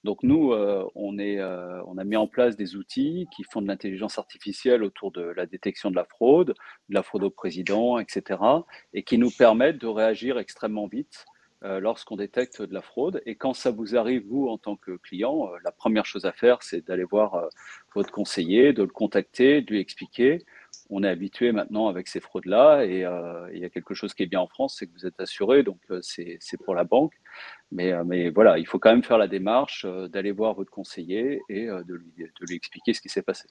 Donc nous, euh, on, est, euh, on a mis en place des outils qui font de l'intelligence artificielle autour de la détection de la fraude, de la fraude au président, et cetera, et qui nous permettent de réagir extrêmement vite euh, lorsqu'on détecte de la fraude. Et quand ça vous arrive, vous, en tant que client, euh, la première chose à faire, c'est d'aller voir euh, votre conseiller, de le contacter, de lui expliquer. On est habitué maintenant avec ces fraudes-là, et euh, il y a quelque chose qui est bien en France, c'est que vous êtes assuré, donc euh, c'est c'est pour la banque. Mais, euh, mais voilà, il faut quand même faire la démarche euh, d'aller voir votre conseiller et euh, de, lui, de lui expliquer ce qui s'est passé.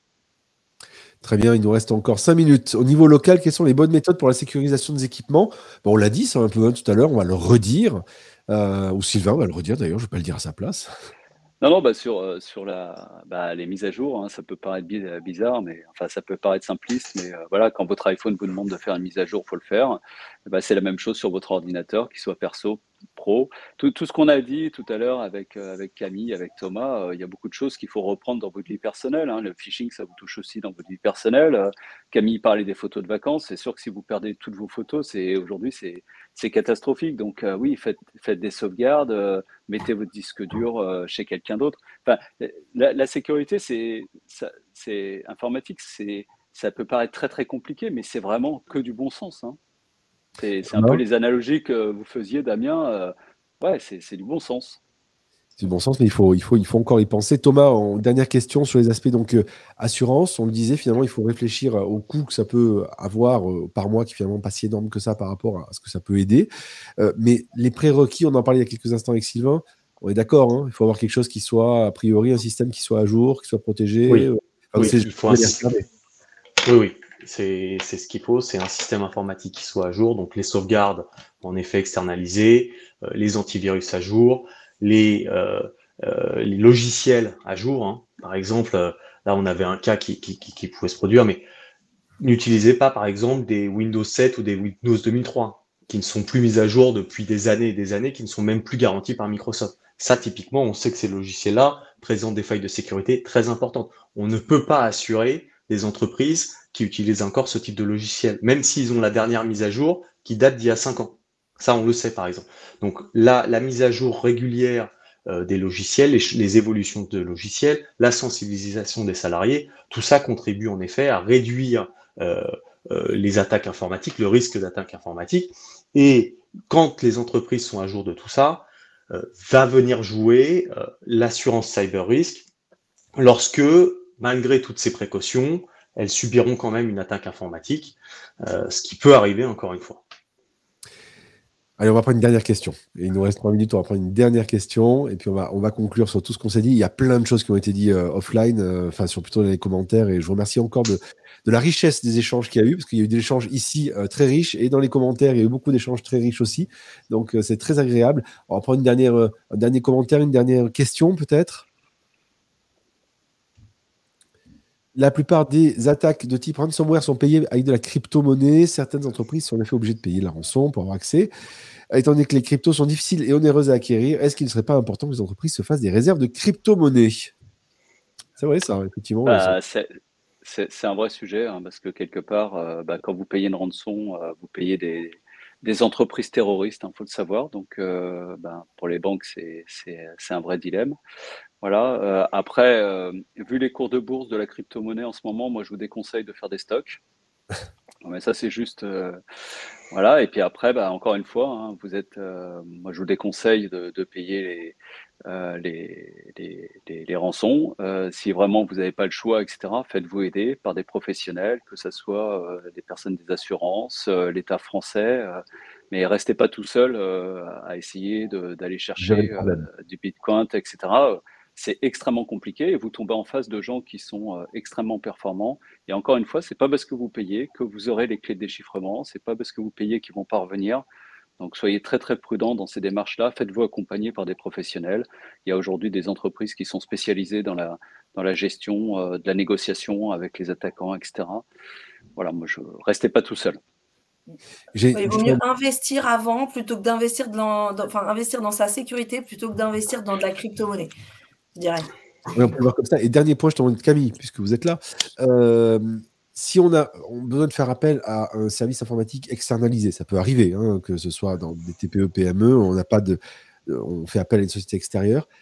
Très bien, il nous reste encore cinq minutes. Au niveau local, quelles sont les bonnes méthodes pour la sécurisation des équipements? Bon, on l'a dit, ça un peu hein, tout à l'heure, on va le redire. Euh, ou Sylvain va le redire d'ailleurs, je ne vais pas le dire à sa place. Non, non, bah sur, euh, sur la, bah, les mises à jour, hein, ça peut paraître bi- bizarre, mais enfin, ça peut paraître simpliste, mais euh, voilà, quand votre iPhone vous demande de faire une mise à jour, il faut le faire. Et bah, c'est la même chose sur votre ordinateur, qu'il soit perso, pro. Tout, tout ce qu'on a dit tout à l'heure avec, euh, avec Camille, avec Thomas, euh, il y a beaucoup de choses qu'il faut reprendre dans votre vie personnelle, hein. Le phishing, ça vous touche aussi dans votre vie personnelle. Euh, Camille parlait des photos de vacances. C'est sûr que si vous perdez toutes vos photos, c'est aujourd'hui, c'est c'est catastrophique. Donc euh, oui, faites, faites des sauvegardes. Euh, mettez votre disque dur euh, chez quelqu'un d'autre. Enfin, la, la sécurité, c'est, ça, c'est informatique, c'est, ça peut paraître très très compliqué, mais c'est vraiment que du bon sens, hein. C'est, c'est un peu les analogies que vous faisiez, Damien. Euh, ouais, c'est, c'est du bon sens. C'est du bon sens, mais il faut, il faut, il faut encore y penser. Thomas, en dernière question sur les aspects donc euh, assurance, on le disait finalement, il faut réfléchir au coût que ça peut avoir euh, par mois, qui est finalement pas si énorme que ça par rapport à ce que ça peut aider. Euh, mais les prérequis, on en parlait il y a quelques instants avec Sylvain. On est d'accord, hein, il faut avoir quelque chose qui soit, a priori, un système qui soit à jour, qui soit protégé. Oui, Enfin, oui, c'est, il faut un système. Oui, oui, c'est, c'est ce qu'il faut. C'est un système informatique qui soit à jour. Donc les sauvegardes, en effet, externalisées, euh, les antivirus à jour, les, euh, euh, les logiciels à jour, hein. Par exemple, euh, là, on avait un cas qui, qui, qui, qui pouvait se produire, mais n'utilisez pas, par exemple, des Windows sept ou des Windows deux mille trois, qui ne sont plus mis à jour depuis des années et des années, qui ne sont même plus garantis par Microsoft. Ça, typiquement, on sait que ces logiciels-là présentent des failles de sécurité très importantes. On ne peut pas assurer des entreprises qui utilisent encore ce type de logiciel, même s'ils ont la dernière mise à jour qui date d'il y a cinq ans. Ça, on le sait, par exemple. Donc, là, la mise à jour régulière euh, des logiciels, les, les évolutions de logiciels, la sensibilisation des salariés, tout ça contribue en effet à réduire euh, euh, les attaques informatiques, le risque d'attaque informatique. Et quand les entreprises sont à jour de tout ça, euh, va venir jouer euh, l'assurance cyber risk lorsque, malgré toutes ces précautions, elles subiront quand même une attaque informatique, euh, ce qui peut arriver encore une fois. Allez, on va prendre une dernière question. Et il nous reste trois minutes, on va prendre une dernière question et puis on va, on va conclure sur tout ce qu'on s'est dit. Il y a plein de choses qui ont été dites euh, offline, euh, enfin sur plutôt dans les commentaires, et je vous remercie encore de, de la richesse des échanges qu'il y a eu, parce qu'il y a eu des échanges ici euh, très riches, et dans les commentaires, il y a eu beaucoup d'échanges très riches aussi. Donc euh, c'est très agréable. On va prendre une dernière, euh, un dernier commentaire, une dernière question peut-être. La plupart des attaques de type ransomware sont payées avec de la crypto-monnaie. Certaines entreprises sont en effet obligées de payer la rançon pour avoir accès. Étant donné que les cryptos sont difficiles et onéreuses à acquérir, est-ce qu'il ne serait pas important que les entreprises se fassent des réserves de crypto-monnaie? C'est vrai ça, effectivement. Bah, c'est, c'est, c'est un vrai sujet, hein, parce que quelque part, euh, bah, quand vous payez une rançon, euh, vous payez des, des entreprises terroristes, il hein, faut le savoir. Donc, euh, bah, pour les banques, c'est, c'est, c'est un vrai dilemme. Voilà. Euh, après, euh, vu les cours de bourse de la crypto-monnaie en ce moment, moi, je vous déconseille de faire des stocks. Mais ça, c'est juste, euh, voilà. Et puis après, bah, encore une fois, hein, vous êtes, euh, moi, je vous déconseille de, de payer les, euh, les, les, les, les rançons. Euh, si vraiment vous n'avez pas le choix, et cetera, faites-vous aider par des professionnels, que ce soit euh, des personnes des assurances, euh, l'État français. Euh, mais restez pas tout seul euh, à essayer de, d'aller chercher euh, du Bitcoin, et cetera. C'est extrêmement compliqué et vous tombez en face de gens qui sont euh, extrêmement performants. Et encore une fois, c'est pas parce que vous payez que vous aurez les clés de déchiffrement. C'est pas parce que vous payez qu'ils vont pas revenir. Donc soyez très très prudents dans ces démarches-là. Faites-vous accompagner par des professionnels. Il y a aujourd'hui des entreprises qui sont spécialisées dans la dans la gestion euh, de la négociation avec les attaquants, et cetera. Voilà, moi je restez pas tout seul. J'ai... Il vaut mieux investir avant plutôt que d'investir dans, dans, enfin, investir dans sa sécurité plutôt que d'investir dans de la crypto-monnaie, je dirais. Oui, on peut le voir comme ça. Et dernier point, je t'en demande Camille, puisque vous êtes là. Euh, si on a, on a besoin de faire appel à un service informatique externalisé, ça peut arriver, hein, que ce soit dans des T P E, P M E, on n'a pas de, on fait appel à une société extérieure.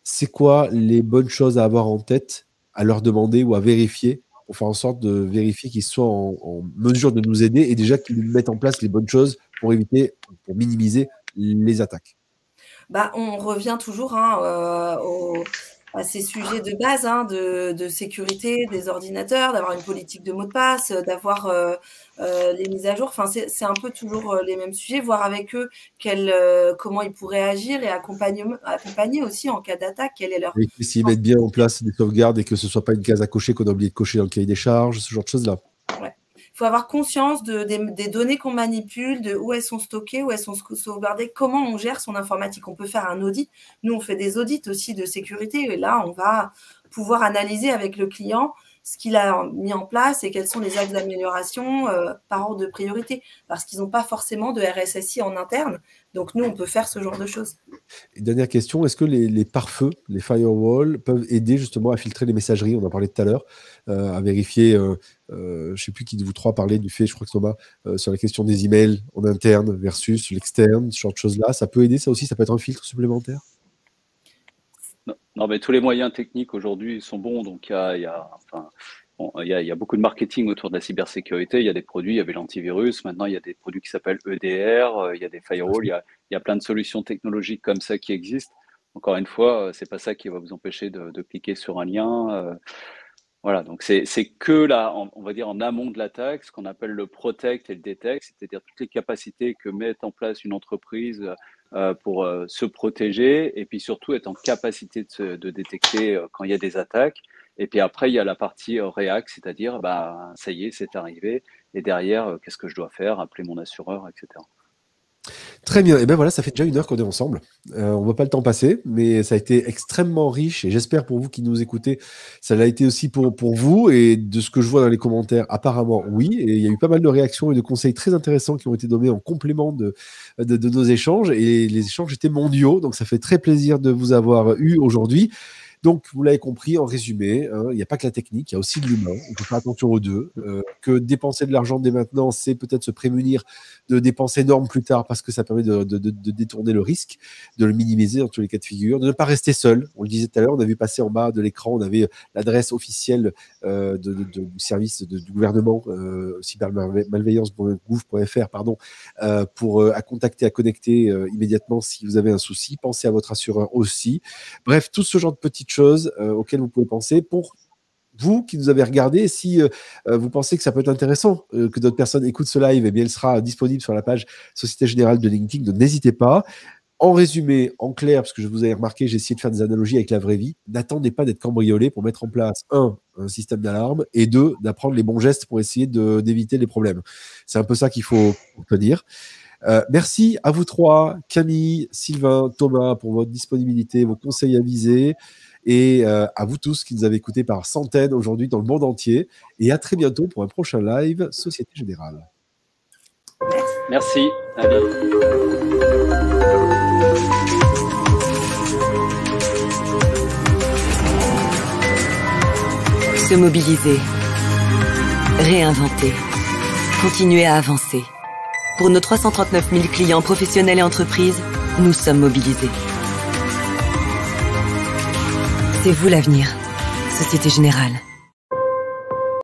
c'est quoi les bonnes choses à avoir en tête, à leur demander ou à vérifier pour faire en sorte de vérifier qu'ils soient en, en mesure de nous aider et déjà qu'ils mettent en place les bonnes choses pour éviter, pour minimiser les attaques? Bah, on revient toujours hein, euh, au, à ces sujets de base hein, de, de sécurité des ordinateurs, d'avoir une politique de mot de passe, d'avoir euh, euh, les mises à jour. Enfin, c'est, c'est un peu toujours euh, les mêmes sujets, voir avec eux quel, euh, comment ils pourraient agir et accompagner, accompagner aussi en cas d'attaque. Quelle est leur... Et s'ils mettent bien en place des sauvegardes et que ce ne soit pas une case à cocher qu'on a oublié de cocher dans le cahier des charges, ce genre de choses-là. Ouais. Il faut avoir conscience de, des, des données qu'on manipule, de où elles sont stockées, où elles sont sauvegardées, comment on gère son informatique. On peut faire un audit. Nous, on fait des audits aussi de sécurité. Et là, on va pouvoir analyser avec le client ce qu'il a mis en place et quels sont les axes d'amélioration euh, par ordre de priorité. Parce qu'ils n'ont pas forcément de R S S I en interne. Donc, nous, on peut faire ce genre de choses. Et dernière question, est-ce que les, les pare-feux, les firewalls, peuvent aider justement à filtrer les messageries? On en parlait tout à l'heure, euh, à vérifier, euh, euh, je ne sais plus qui de vous trois parlait du fait, je crois que Thomas, euh, sur la question des emails en interne versus l'externe, ce genre de choses-là. Ça peut aider, ça aussi, ça peut être un filtre supplémentaire? Non, non, mais tous les moyens techniques aujourd'hui sont bons. Donc, il y a, il y a, enfin, bon, il y a, il y a beaucoup de marketing autour de la cybersécurité. Il y a des produits, il y avait l'antivirus. Maintenant, il y a des produits qui s'appellent E D R. Il y a des firewalls. Il y a, il y a plein de solutions technologiques comme ça qui existent. Encore une fois, c'est pas ça qui va vous empêcher de, de cliquer sur un lien. Euh, voilà. Donc, c'est, c'est que là, on va dire en amont de l'attaque, ce qu'on appelle le protect et le detect, c'est-à-dire toutes les capacités que met en place une entreprise Euh, pour euh, se protéger et puis surtout être en capacité de, se, de détecter euh, quand il y a des attaques. Et puis après, il y a la partie euh, React, c'est-à-dire, bah, ça y est, c'est arrivé. Et derrière, euh, qu'est-ce que je dois faire? Appeler mon assureur, et cetera. Très bien. Et bien voilà, ça fait déjà une heure qu'on est ensemble. Euh, on ne voit pas le temps passer, mais ça a été extrêmement riche et j'espère pour vous qui nous écoutez, ça l'a été aussi pour, pour vous. Et de ce que je vois dans les commentaires, apparemment, oui. Et il y a eu pas mal de réactions et de conseils très intéressants qui ont été donnés en complément de, de, de nos échanges. Et les échanges étaient mondiaux. Donc ça fait très plaisir de vous avoir eu aujourd'hui. Donc, vous l'avez compris, en résumé, hein, il n'y a pas que la technique, il y a aussi de l'humain. On peut faire attention aux deux. Euh, que dépenser de l'argent dès maintenant, c'est peut-être se prémunir de dépenses énormes plus tard parce que ça permet de, de, de, de détourner le risque, de le minimiser dans tous les cas de figure, de ne pas rester seul. On le disait tout à l'heure, on a vu passer en bas de l'écran, on avait l'adresse officielle euh, de, de, de, du service de, du gouvernement, euh, cybermalveillance point gouv point f r, pardon, euh, pour euh, à contacter, à connecter euh, immédiatement si vous avez un souci. Pensez à votre assureur aussi. Bref, tout ce genre de petites choses euh, auxquelles vous pouvez penser pour vous qui nous avez regardé. Si euh, vous pensez que ça peut être intéressant euh, que d'autres personnes écoutent ce live, eh bien, elle sera disponible sur la page Société Générale de LinkedIn, donc n'hésitez pas. En résumé, en clair, parce que je vous avais remarqué, j'ai essayé de faire des analogies avec la vraie vie, n'attendez pas d'être cambriolé pour mettre en place, un, un système d'alarme, et deux, d'apprendre les bons gestes pour essayer de, d'éviter les problèmes. C'est un peu ça qu'il faut retenir. Euh, merci à vous trois, Camille, Sylvain, Thomas, pour votre disponibilité, vos conseils avisés, et euh, à vous tous qui nous avez écoutés par centaines aujourd'hui dans le monde entier. Et à très bientôt pour un prochain live Société Générale. Merci. À bientôt. Se mobiliser, réinventer, continuer à avancer. Pour nos trois cent trente-neuf mille clients professionnels et entreprises, nous sommes mobilisés. C'est vous l'avenir. Société Générale.